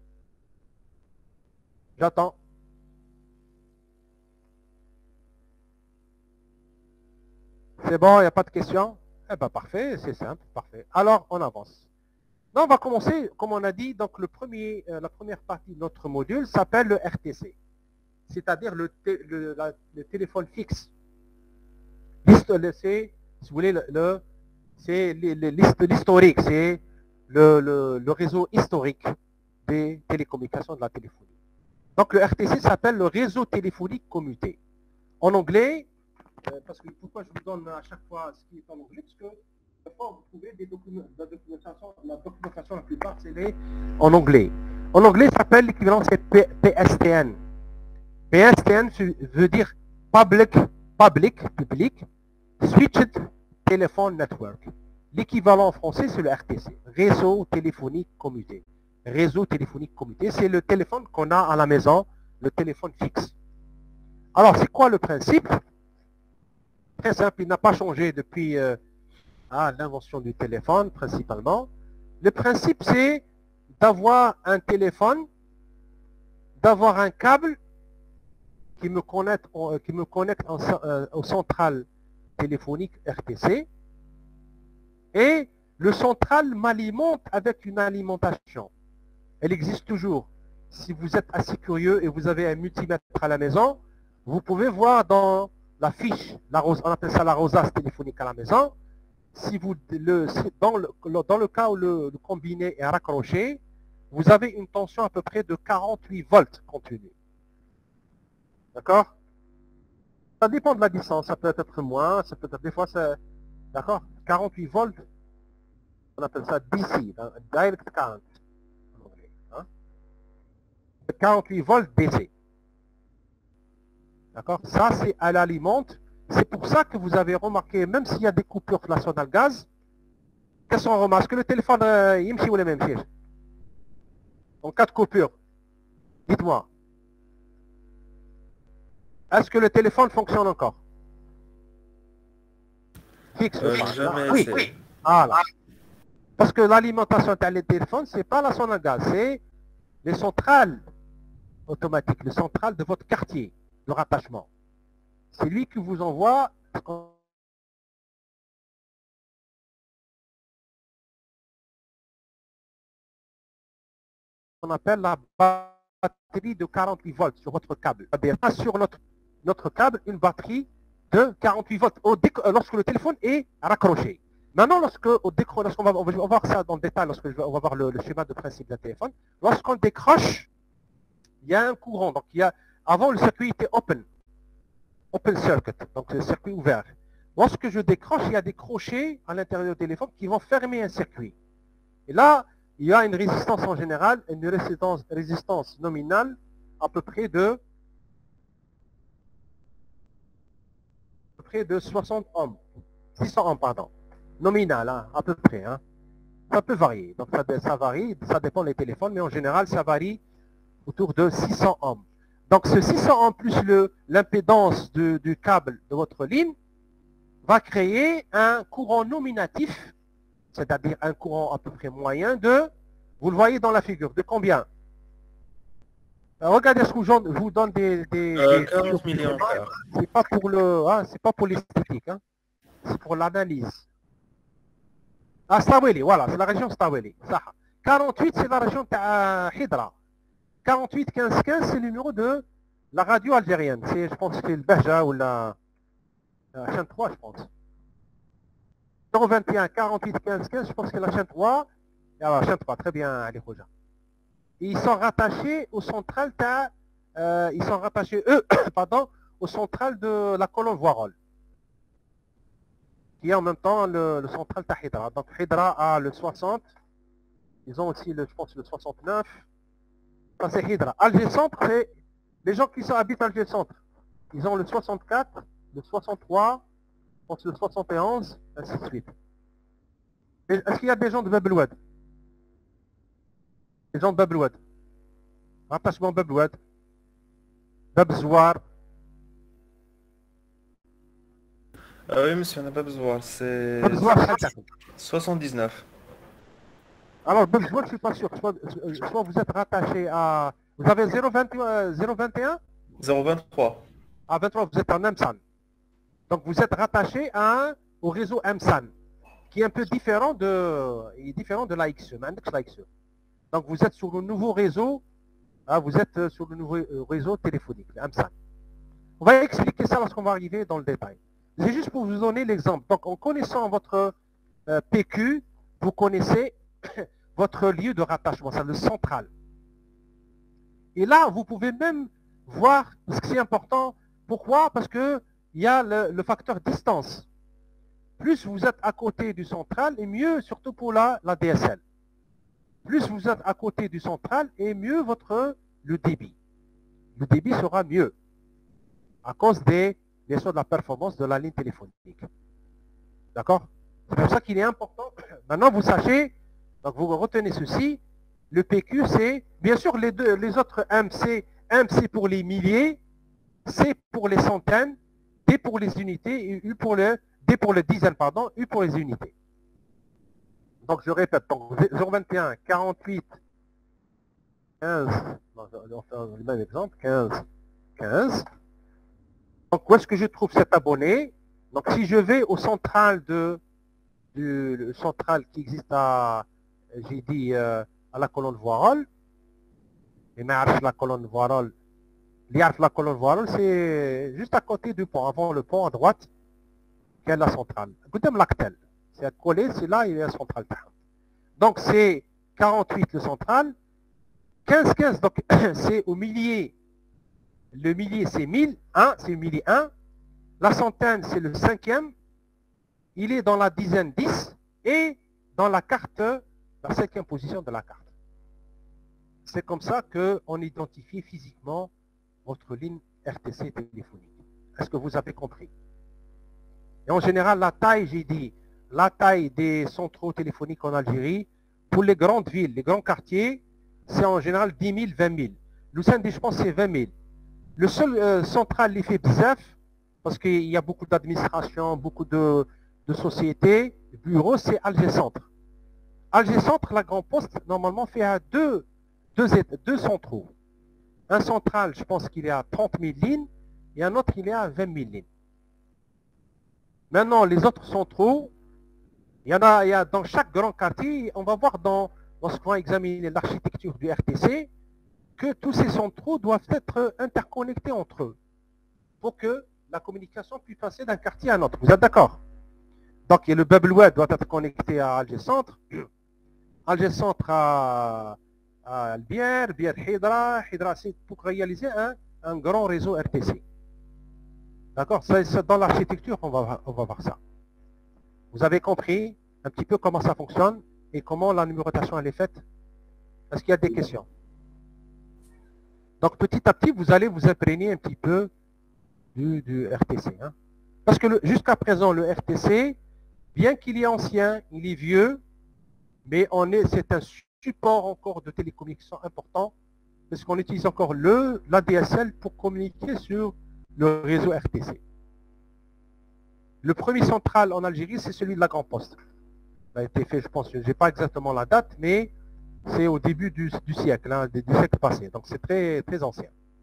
J'attends. C'est bon, il n'y a pas de questions? Eh bien, parfait, c'est simple, parfait. Alors, on avance. on va commencer, comme on a dit, donc le premier, euh, la première partie de notre module s'appelle le R T C, c'est-à-dire le, le, le téléphone fixe. C'est, si vous voulez, le, le, c'est l'historique, c'est le, le, le réseau historique des télécommunications de la téléphonie. Donc le R T C s'appelle le réseau téléphonique commuté. En anglais, euh, parce que pourquoi je vous donne à chaque fois ce qui est en anglais, parce que parfois vous trouvez des documents, la documentation, la documentation la plupart c'est en anglais. En anglais, ça s'appelle l'équivalent, c'est P S T N. P S T N veut dire Public, Public, Public, Switched Telephone Network. L'équivalent en français, c'est le R T C, réseau téléphonique commuté. Réseau téléphonique commuté, c'est le téléphone qu'on a à la maison, le téléphone fixe. Alors, c'est quoi le principe? Très simple, il n'a pas changé depuis euh, ah, l'invention du téléphone, principalement. Le principe, c'est d'avoir un téléphone, d'avoir un câble qui me connecte, qui me connecte en, euh, au central téléphonique R T C, et le central m'alimente avec une alimentation. Elle existe toujours. Si vous êtes assez curieux et vous avez un multimètre à la maison, vous pouvez voir dans la fiche, la rose, on appelle ça la rosace téléphonique à la maison, si vous, le, dans, le, dans le cas où le, le combiné est raccroché, vous avez une tension à peu près de quarante-huit volts continue. D'accord? Ça dépend de la distance, ça peut être moins, ça peut être des fois, d'accord? quarante-huit volts, on appelle ça D C, Direct Current. Hein? quarante-huit volts D C. D'accord? Ça, c'est à l'alimente. C'est pour ça que vous avez remarqué, même s'il y a des coupures nationales gaz, qu'est-ce qu'on remarque? Que le téléphone, euh, il me ou les mêmes choses. En cas de coupure, dites-moi. Est-ce que le téléphone fonctionne encore? Fixe. Euh, jamais oui, essayé. oui. Voilà. Parce que l'alimentation des téléphones, ce n'est pas la sonde à gaz, c'est les centrales automatiques, les centrales de votre quartier de rattachement. C'est lui qui vous envoie ce qu'on appelle la batterie de quarante-huit volts sur votre câble. Il y a sur notre, notre câble une batterie de quarante-huit volts au lorsque le téléphone est raccroché. Maintenant, lorsque au décro... lorsqu'on va, on va voir ça dans le détail, lorsque on va voir le, le schéma de principe d'un téléphone, lorsqu'on décroche, il y a un courant. Donc, il y a, avant, le circuit était open. Open circuit, donc le circuit ouvert. Lorsque je décroche, il y a des crochets à l'intérieur du téléphone qui vont fermer un circuit. Et là, il y a une résistance en général, une résistance, résistance nominale à peu près de, à peu près de soixante ohms. six cents ohms, pardon. Nominal, hein, à peu près. Hein. Ça peut varier. Donc ça, ça varie, ça dépend des téléphones, mais en général, ça varie autour de six cents ohms. Donc ce six cents ohms plus l'impédance du câble de votre ligne va créer un courant nominatif, c'est-à-dire un courant à peu près moyen de, vous le voyez dans la figure, de combien? Alors, regardez ce que je vous donne des... des, euh, des quarante milliampères. C'est pas pour le, hein, c'est pas pour l'esthétique, hein, c'est pour l'analyse. Ah, Staweli, voilà, c'est la région Staweli. quarante-huit, c'est la région de Hidra. quarante-huit quinze quinze, c'est le numéro de la radio algérienne. C'est, je pense que c'est le Bahja ou la, la chaîne trois, je pense. zéro vingt et un quarante-huit quinze quinze, je pense que c'est la chaîne trois. Et alors, chaîne trois, très bien, Ali Khouja. Ils sont rattachés au central, euh, ils sont rattachés, eux, pardon, au central de la colonne Voirol, qui est en même temps le, le central de Hidra. Donc Hidra a le soixante, ils ont aussi, le, je pense, le soixante-neuf. Ça, c'est Hidra. Alger Centre, c'est les gens qui sont, habitent Alger Centre. Ils ont le soixante-quatre, le soixante-trois, je pense le soixante et onze, ainsi de suite. Est-ce qu'il y a des gens de Bab el Oued? Des gens de Bab el Oued. Rattachement Bab el Oued. Bab Zouar. Ah oui, monsieur, on n'a pas besoin. C'est Bab Zouar, soixante-dix-neuf. alors, Bab Zouar, je ne suis pas sûr. Soit, soit vous êtes rattaché à... Vous avez zéro vingt et un? zéro vingt-trois. À vingt-trois, vous êtes en M S A N. Donc vous êtes rattaché à, au réseau M S A N. qui est un peu différent de, est différent de l'A X E. l'A X E. Donc vous êtes sur le nouveau réseau, hein, vous êtes sur le nouveau réseau téléphonique, AMSAN. On va expliquer ça lorsqu'on va arriver dans le détail. C'est juste pour vous donner l'exemple. Donc en connaissant votre euh, P Q, vous connaissez votre lieu de rattachement, c'est le central. Et là, vous pouvez même voir, ce qui est important, pourquoi? Parce qu'il y a le, le facteur distance. Plus vous êtes à côté du central, et mieux, surtout pour la, la D S L. Plus vous êtes à côté du central, et mieux votre le débit. Le débit sera mieux, à cause des, bien sûr, de la performance de la ligne téléphonique. D'accord? C'est pour ça qu'il est important. Maintenant, vous sachez, donc vous retenez ceci, le P Q, c'est, bien sûr, les, deux, les autres M C, M C pour les milliers, C pour les centaines, D pour les unités, et U pour le, D pour les dizaines, pardon, U pour les unités. Donc, je répète, donc zéro vingt et un, quarante-huit, quinze, on va faire le même exemple, quinze, quinze. Donc, où est-ce que je trouve cet abonné? Donc, si je vais au central de, du le central qui existe à, j'ai dit, euh, à la colonne Voirol, et mais la colonne Voirol, la colonne Voirol, c'est juste à côté du pont, avant le pont à droite, qui est la centrale. Écoutez, l'actel, c'est à coller, c'est là, il y a la centrale. Donc, c'est quarante-huit le central, quinze, quinze, donc c'est au millier. Le millier, c'est mille, un, c'est le millier un. La centaine, c'est le cinquième. Il est dans la dizaine dix et dans la carte, la cinquième position de la carte. C'est comme ça qu'on identifie physiquement votre ligne R T C téléphonique. Est-ce que vous avez compris? Et en général, la taille, j'ai dit, la taille des centraux téléphoniques en Algérie, pour les grandes villes, les grands quartiers, c'est en général dix mille, vingt mille. Lucerne, je pense, c'est vingt mille. Le seul euh, central, il fait bzaf, parce qu'il y a beaucoup d'administration, beaucoup de, de sociétés, bureaux, c'est Alger Centre. Alger Centre, la Grand Poste, normalement, fait à deux, deux, deux centraux. Un central, je pense qu'il est à trente mille lignes, et un autre, il est à vingt mille lignes. Maintenant, les autres centraux, il y en a, il y a dans chaque grand quartier, on va voir dans, lorsqu'on va examiner l'architecture du R T C, que tous ces centraux doivent être interconnectés entre eux pour que la communication puisse passer d'un quartier à un autre. Vous êtes d'accord? Donc, le Bubble Web doit être connecté à Alger Centre, Alger Centre à, à Albière, Bière Hydra, Hydra c'est pour réaliser un, un grand réseau R T C. D'accord? Dans l'architecture, on va, on va voir ça. Vous avez compris un petit peu comment ça fonctionne et comment la numérotation elle est faite? Est-ce qu'il y a des questions? Donc petit à petit, vous allez vous imprégner un petit peu du, du R T C. Hein. Parce que jusqu'à présent, le R T C, bien qu'il est ancien, il est vieux, mais c'est un support encore de télécommunication important, parce qu'on utilise encore le, la D S L pour communiquer sur le réseau R T C. Le premier central en Algérie, c'est celui de la Grand Poste. Ça a été fait, je pense, je n'ai pas exactement la date, mais c'est au début du, du siècle, hein, du siècle passé. Donc c'est très, très ancien.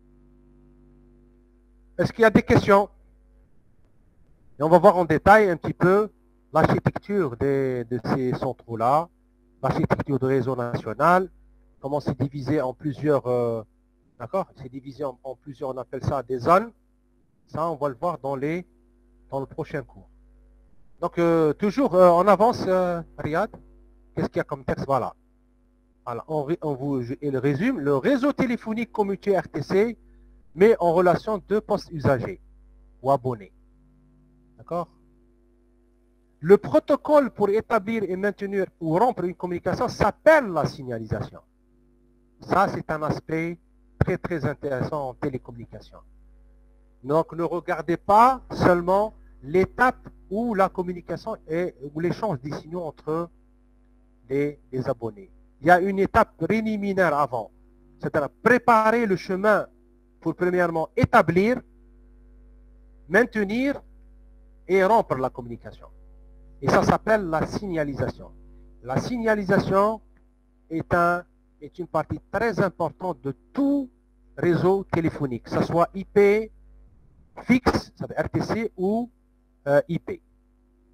Est-ce qu'il y a des questions? Et on va voir en détail un petit peu l'architecture de ces centraux-là, l'architecture du réseau national, comment c'est divisé en plusieurs, euh, d'accord? C'est divisé en, en plusieurs, on appelle ça des zones. Ça, on va le voir dans les dans le prochain cours. Donc, euh, toujours euh, en avance, euh, Riyad. Qu'est-ce qu'il y a comme texte? Voilà. Alors, on, on vous il résume. Le réseau téléphonique commutatif R T C met en relation deux postes usagers ou abonnés. D'accord? Le protocole pour établir et maintenir ou rompre une communication s'appelle la signalisation. Ça, c'est un aspect très, très intéressant en télécommunication. Donc, ne regardez pas seulement l'étape où la communication est, où l'échange des signaux entre les, les abonnés. Il y a une étape préliminaire avant, c'est-à-dire préparer le chemin pour premièrement établir, maintenir et rompre la communication. Et ça s'appelle la signalisation. La signalisation est, un, est une partie très importante de tout réseau téléphonique, que ce soit I P, fixe, ça veut dire R T C ou euh, I P.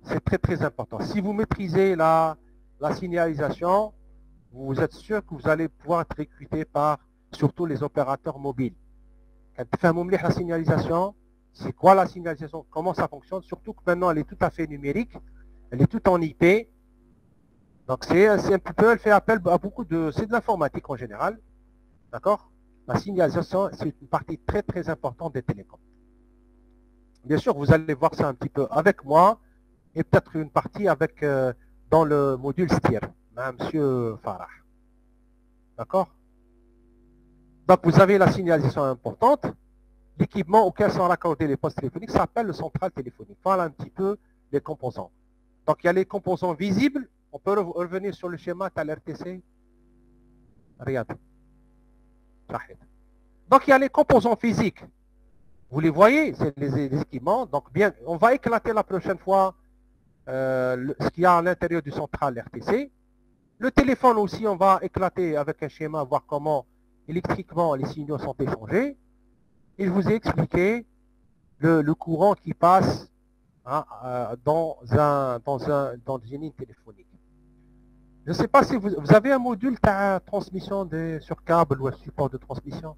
C'est très très important. Si vous maîtrisez la, la signalisation, vous êtes sûr que vous allez pouvoir être recruté par surtout les opérateurs mobiles. Quand tu fais la signalisation, c'est quoi la signalisation, comment ça fonctionne, surtout que maintenant elle est tout à fait numérique, elle est toute en I P. Donc c'est un petit peu, elle fait appel à beaucoup de, c'est de l'informatique en général, d'accord? La signalisation, c'est une partie très très importante des télécoms. Bien sûr, vous allez voir ça un petit peu avec moi, et peut-être une partie avec euh, dans le module S T I R, hein, Monsieur Farah. D'accord? Donc vous avez la signalisation importante. L'équipement auquel sont raccordés les postes téléphoniques s'appelle le central téléphonique. Voilà un petit peu les composants. Donc il y a les composants visibles. On peut revenir sur le schéma de l'R T C. Regarde. Donc il y a les composants physiques. Vous les voyez, c'est les, les équipements. Donc bien, on va éclater la prochaine fois euh, le, ce qu'il y a à l'intérieur du central R T C. Le téléphone aussi, on va éclater avec un schéma, voir comment électriquement les signaux sont échangés. Et je vous ai expliqué le, le courant qui passe hein, euh, dans, un, dans, un, dans une ligne téléphonique. Je ne sais pas si vous, vous avez un module de transmission de, sur câble ou un support de transmission.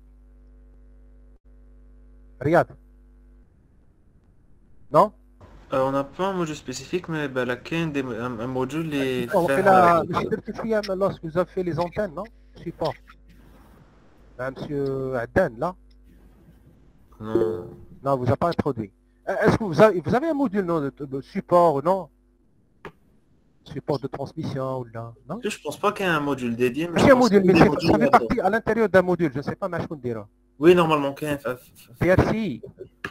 Regarde. Non euh, on n'a pas un module spécifique, mais ben, la Ken, des- un, un module est On fait fait la, avec- lorsque vous avez fait les antennes, non Support. Ben, monsieur Aden, là Non. Non, vous n'avez pas introduit. Est-ce que vous avez, vous avez un module non, de, de support ou non Support de transmission ou là non Je pense pas qu'il y ait un module dédié, mais C'est je un pense module, qu'il y a mais des c'est- modules ça fait là-dedans. partie à l'intérieur d'un module. Je ne sais pas, mais je peux dire. Oui, normalement, qu'il y a un... P R C I.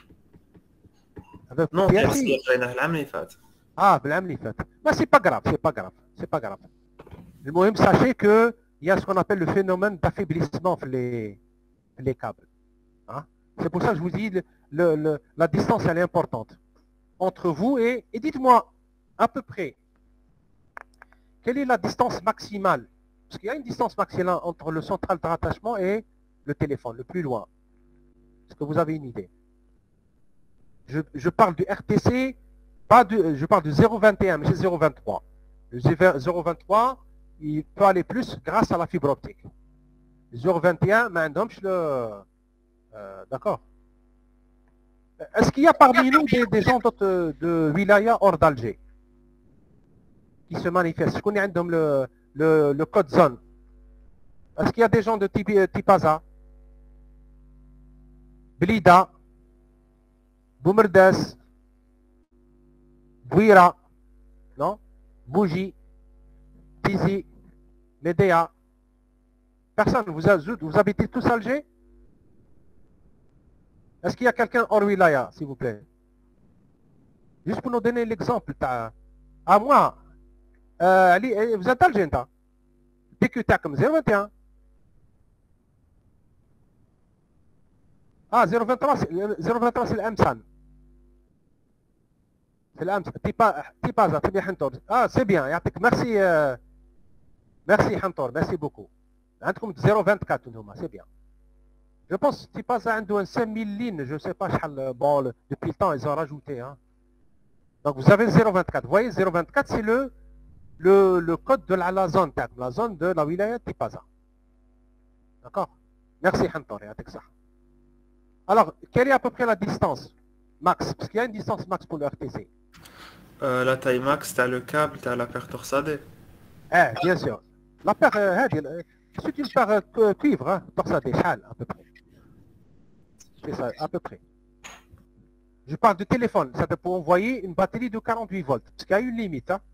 Avec Non, P R كان C I. سير العام اللي فات. Ah, بالعام اللي فات. Mais c'est pas grave, c'est pas grave, c'est pas grave. Le moyen, sachez que il y a ce qu'on appelle le phénomène d'affaiblissement sur les, les câbles. Hein? C'est pour ça que je vous dis, le, le, le, la distance, elle est importante. Entre vous et, et dites-moi, à peu près, quelle est la distance maximale? Parce qu'il y a une distance maximale entre le central de rattachement et le téléphone, le plus loin. Est-ce que vous avez une idée? je, je parle du R T C, pas de, je parle du zéro vingt et un, mais c'est zéro vingt-trois. Le zéro vingt-trois, il peut aller plus grâce à la fibre optique. Le zéro vingt et un, mais le... Euh, D'accord. Est-ce qu'il y a parmi nous des, des gens de, de wilaya hors d'Alger qui se manifestent? Je connais le, le, le code zone. Est-ce qu'il y a des gens de type, type Aza, Blida, Boumerdes, Bouira, non? Bougie, Tizi, Médéa. Personne, vous, vous habitez tous Alger? Est-ce qu'il y a quelqu'un hors wilaya, s'il vous plaît? Juste pour nous donner l'exemple. À moi, euh, vous êtes Alger, t'as? T Q T A comme zéro vingt et un. Ah, zéro vingt-trois, zéro vingt-trois, c'est l'Amsan. C'est l'Amsan. Tipaza, c'est bien Hantor. Ah, c'est bien. Merci, euh, merci Hantor, merci beaucoup. zéro vingt-quatre, c'est bien. Je pense que Tipaza a cinq mille lignes, je ne sais pas, bon, depuis le temps, ils ont rajouté. Hein. Donc vous avez zéro vingt-quatre. Vous voyez, zéro vingt-quatre, c'est le, le, le code de la, la zone, la zone de la wilaya Tipaza. D'accord? Merci Hantor, ça. Alors, quelle est à peu près la distance max? Parce qu'il y a une distance max pour le R T C. Euh, la taille max, t'as le câble, t'as la paire torsadée. Eh, bien sûr. La paire, euh, c'est une paire euh, cuivre, hein, torsadée, châle, à peu près. C'est ça, à peu près. Je parle de téléphone, ça peut envoyer une batterie de quarante-huit volts, parce qu'il y a une limite. Hein.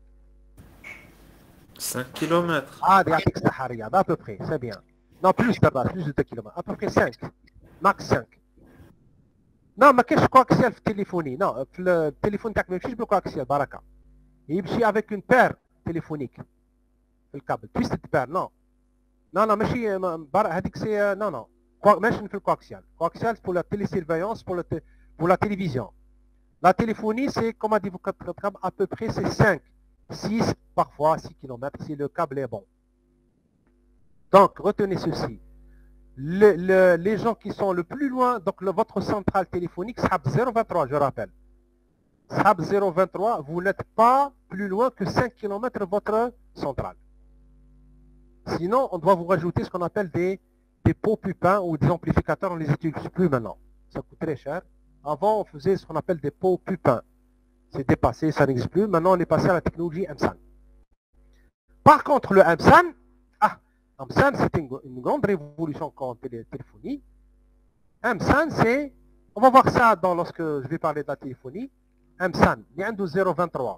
cinq kilomètres. Ah, à peu près, c'est bien. Non, plus d'abord, plus de deux kilomètres, à peu près cinq. Max cinq. Non, ما كاينش coaxial في التليفوني. Non, في التليفون تاعك ما يمشيش بالكواكسيال بركة. يمشي avec une paire téléphonique. في الكابل. Twisted pair, non. Non, non, ماشي هذيك سي non non. ماشي في الكواكسيال. Coaxial pour la télésurveillance, pour, le pour la télévision. La téléphonie, c'est, comme a dit votre câble, à peu près c'est cinq, six, parfois six kilomètres si le câble est bon. Donc, retenez ceci. Le, le, les gens qui sont le plus loin, donc le, votre centrale téléphonique, c'est zéro vingt-trois, je rappelle. S A B zéro vingt-trois, vous n'êtes pas plus loin que cinq kilomètres de votre centrale. Sinon, on doit vous rajouter ce qu'on appelle des, des pots pupins ou des amplificateurs, on ne les utilise plus maintenant. Ça coûte très cher. Avant, on faisait ce qu'on appelle des pots pupins. C'est dépassé, ça n'existe plus. Maintenant, on est passé à la technologie M S A N. Par contre, le M S A N, ah, M S A N, c'est une, une grande révolution en télé, téléphonie. M S A N, c'est, on va voir ça dans, lorsque je vais parler de la téléphonie. M S A N, il y a un du zéro vingt-trois.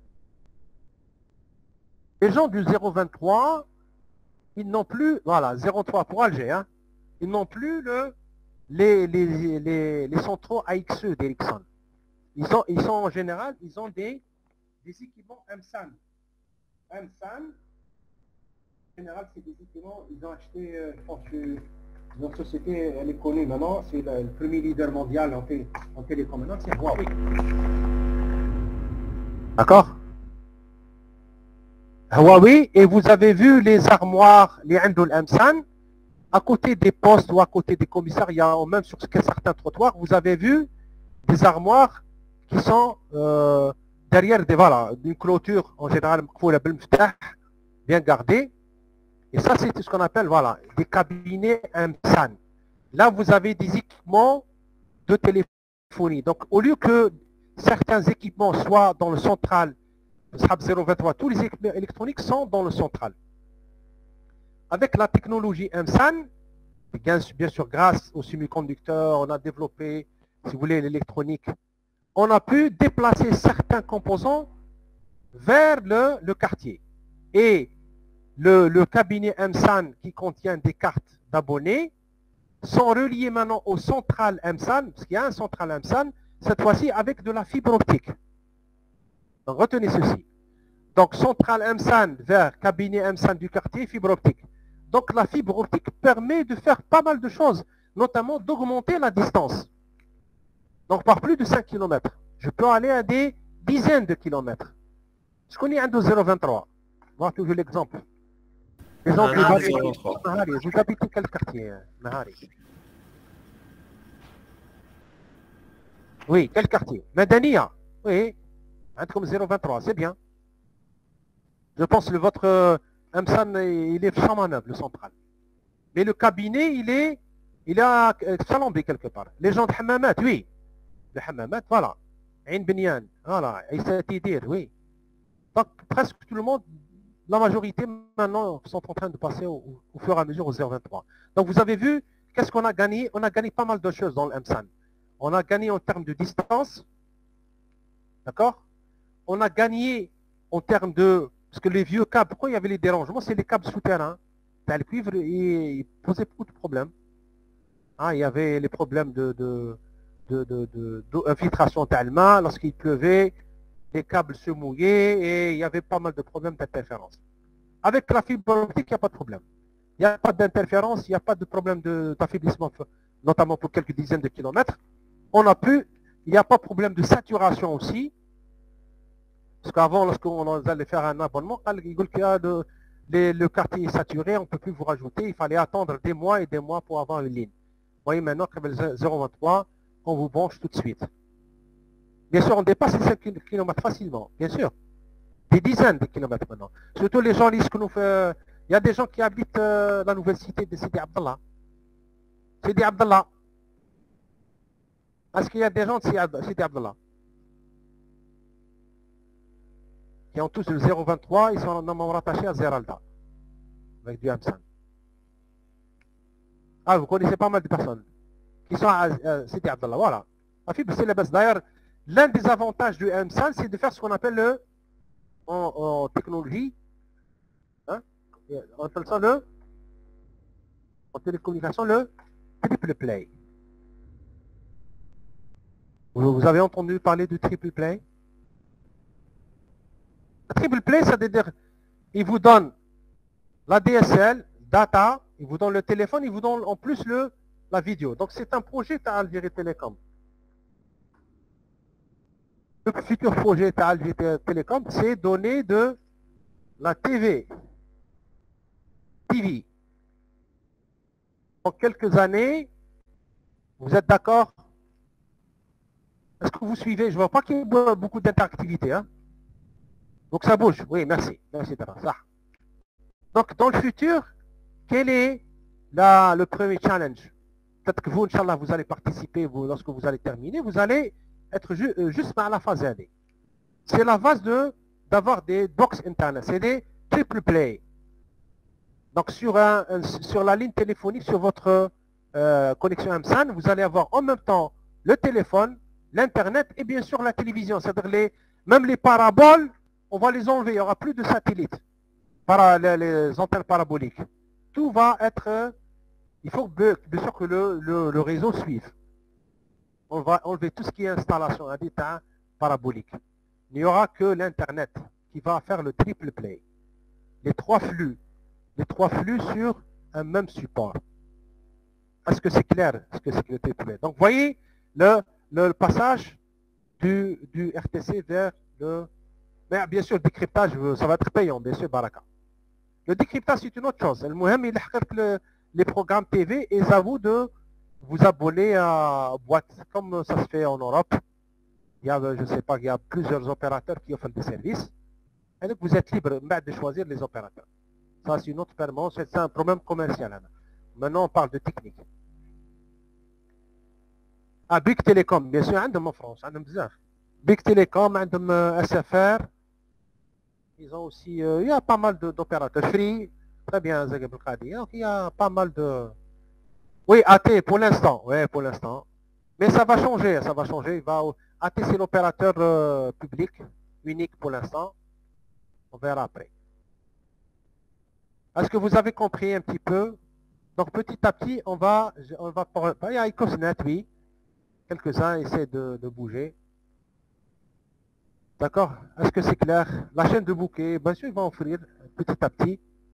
Les gens du zéro vingt-trois, ils n'ont plus, voilà, zéro trois pour Alger, hein, ils n'ont plus le, les, les, les, les centraux A X E d'Ericsson. Ils sont, ils sont en général, ils ont des, des équipements M S A N. M S A N, en général, c'est des équipements, ils ont acheté, euh, je pense que notre société, elle est connue maintenant, c'est le, le premier leader mondial en, té, en télécom maintenant, c'est Huawei. D'accord? Huawei, et vous avez vu les armoires, les Indul M S A N, à côté des postes ou à côté des commissariats, ou même sur certains trottoirs, vous avez vu des armoires qui sont euh, derrière des, voilà, une clôture, en général, bien gardée. Et ça, c'est ce qu'on appelle, voilà, des cabinets M S A N. Là, vous avez des équipements de téléphonie. Donc, au lieu que certains équipements soient dans le central, S A B zéro vingt-trois, tous les équipements électroniques sont dans le central. Avec la technologie M S A N, bien, bien sûr, grâce aux semi-conducteurs, on a développé, si vous voulez, l'électronique. On a pu déplacer certains composants vers le, le quartier. Et le, le cabinet M S A N qui contient des cartes d'abonnés sont reliés maintenant au central M S A N, parce qu'il y a un central M S A N, cette fois-ci avec de la fibre optique. Donc retenez ceci. Donc central M S A N vers cabinet M S A N du quartier, fibre optique. Donc la fibre optique permet de faire pas mal de choses, notamment d'augmenter la distance. Donc par plus de cinq kilomètres. Je peux aller à des dizaines de kilomètres. Je connais un de zéro vingt-trois. Voir toujours l'exemple. Exemple, Ah, vous, zéro habitez, vingt-trois. Mahari, vous habitez quel quartier, Mahari? Oui, quel quartier? Madania. Oui, comme zéro vingt-trois, c'est bien. Je pense que votre euh, M S A N, il est sans manœuvre, le central. Mais le cabinet, il est, il est à euh, Salambi quelque part. Les gens de Hammamat, oui. Le Hammamat, voilà. Ain Benyan, voilà. Issa Tidir, oui. Donc presque tout le monde, la majorité maintenant sont en train de passer au, au fur et à mesure au zéro vingt-trois. Donc vous avez vu, qu'est-ce qu'on a gagné? On a gagné pas mal de choses dans le M S A N. On a gagné en termes de distance, d'accord? On a gagné en termes de, parce que les vieux câbles, pourquoi il y avait les dérangements? C'est les câbles souterrains. Le cuivre, il posait beaucoup de problèmes. Ah, il y avait les problèmes de, de, de, de, de, d'infiltration tellement, lorsqu'il pleuvait, les câbles se mouillaient et il y avait pas mal de problèmes d'interférence. Avec la fibre optique, il n'y a pas de problème. Il n'y a pas d'interférence, il n'y a pas de problème d'affaiblissement, notamment pour quelques dizaines de kilomètres. On a pu, il n'y a pas de problème de saturation aussi. Parce qu'avant, lorsqu'on allait faire un abonnement, il dit que le, le, le quartier est saturé, on ne peut plus vous rajouter. Il fallait attendre des mois et des mois pour avoir une ligne. Vous voyez maintenant qu'avec le zéro vingt-trois, on vous branche tout de suite. Bien sûr, on dépasse les cinq kilomètres facilement, bien sûr. Des dizaines de kilomètres maintenant. Surtout les gens disent que nous faisons... Il y a des gens qui habitent euh, la nouvelle cité de Sidi Abdallah. Sidi Abdallah. Est-ce qu'il y a des gens de Sidi Abdallah qui ont tous le zéro vingt-trois, ils sont normalement rattachés à Zeralda, avec du M S A N. Ah, vous connaissez pas mal de personnes qui sont à euh, Sidi Abdallah, voilà. C'est la base. D'ailleurs, l'un des avantages du M S A N, c'est de faire ce qu'on appelle le, en, en technologie, hein, on appelle ça le, en télécommunication, le triple play. Vous, vous avez entendu parler du triple play? Le triple play, ça veut dire, il vous donne la D S L, data, il vous donne le téléphone, il vous donne en plus le, la vidéo. Donc c'est un projet à Algérie Télécom. Le futur projet à Algérie Télécom, c'est donner de la T V. T V. En quelques années, vous êtes d'accord? Est-ce que vous suivez? Je ne vois pas qu'il y ait beaucoup d'interactivité. Hein? Donc ça bouge. Oui, merci. Merci Dara. Ça. Donc dans le futur, quel est la, le premier challenge? Peut-être que vous, Inch'Allah, vous allez participer vous, lorsque vous allez terminer. Vous allez être ju euh, juste à la phase un. C'est la phase de d'avoir des box internet. C'est des triple play. Donc sur, un, un, sur la ligne téléphonique, sur votre euh, connexion M S A N, vous allez avoir en même temps le téléphone, l'internet et bien sûr la télévision. C'est-à-dire les, même les paraboles, on va les enlever. Il n'y aura plus de satellites, para, les, les antennes paraboliques. Tout va être... Il faut bien sûr que le, le, le réseau suive. On va enlever tout ce qui est installation habitat parabolique. Il n'y aura que l'internet qui va faire le triple play. Les trois flux. Les trois flux sur un même support. Est-ce que c'est clair? Est-ce que c'est le triple play? Donc, vous voyez le, le passage du, du R T C vers le... Mais bien sûr, le décryptage, ça va être payant, bien sûr, Baraka. Le décryptage, c'est une autre chose. Le Mohem, il a les programmes T V et ça vous de vous abonner à boîte, comme ça se fait en Europe. Il y a, je ne sais pas, il y a plusieurs opérateurs qui offrent des services. Et donc, vous êtes libre de choisir les opérateurs. Ça, c'est une autre permanence, c'est un problème commercial. Maintenant, on parle de technique. Ah, Big Telecom, bien sûr, عندهم en France, عندهم بزاف. Big Telecom, عندهم S F R. Ils ont aussi, euh, il y a pas mal d'opérateurs. Free, très bien, Zagab El-Khadi. Il y a pas mal de... Oui, A T pour l'instant, oui, pour l'instant. Mais ça va changer, ça va changer. Il va... A T, c'est l'opérateur euh, public, unique pour l'instant. On verra après. Est-ce que vous avez compris un petit peu? Donc petit à petit, on va, on va, il y a Icosnet, oui. Quelques-uns essaient de, de bouger. D'accord? Est-ce que c'est clair? La chaîne de bouquet, bien sûr, il va offrir petit à petit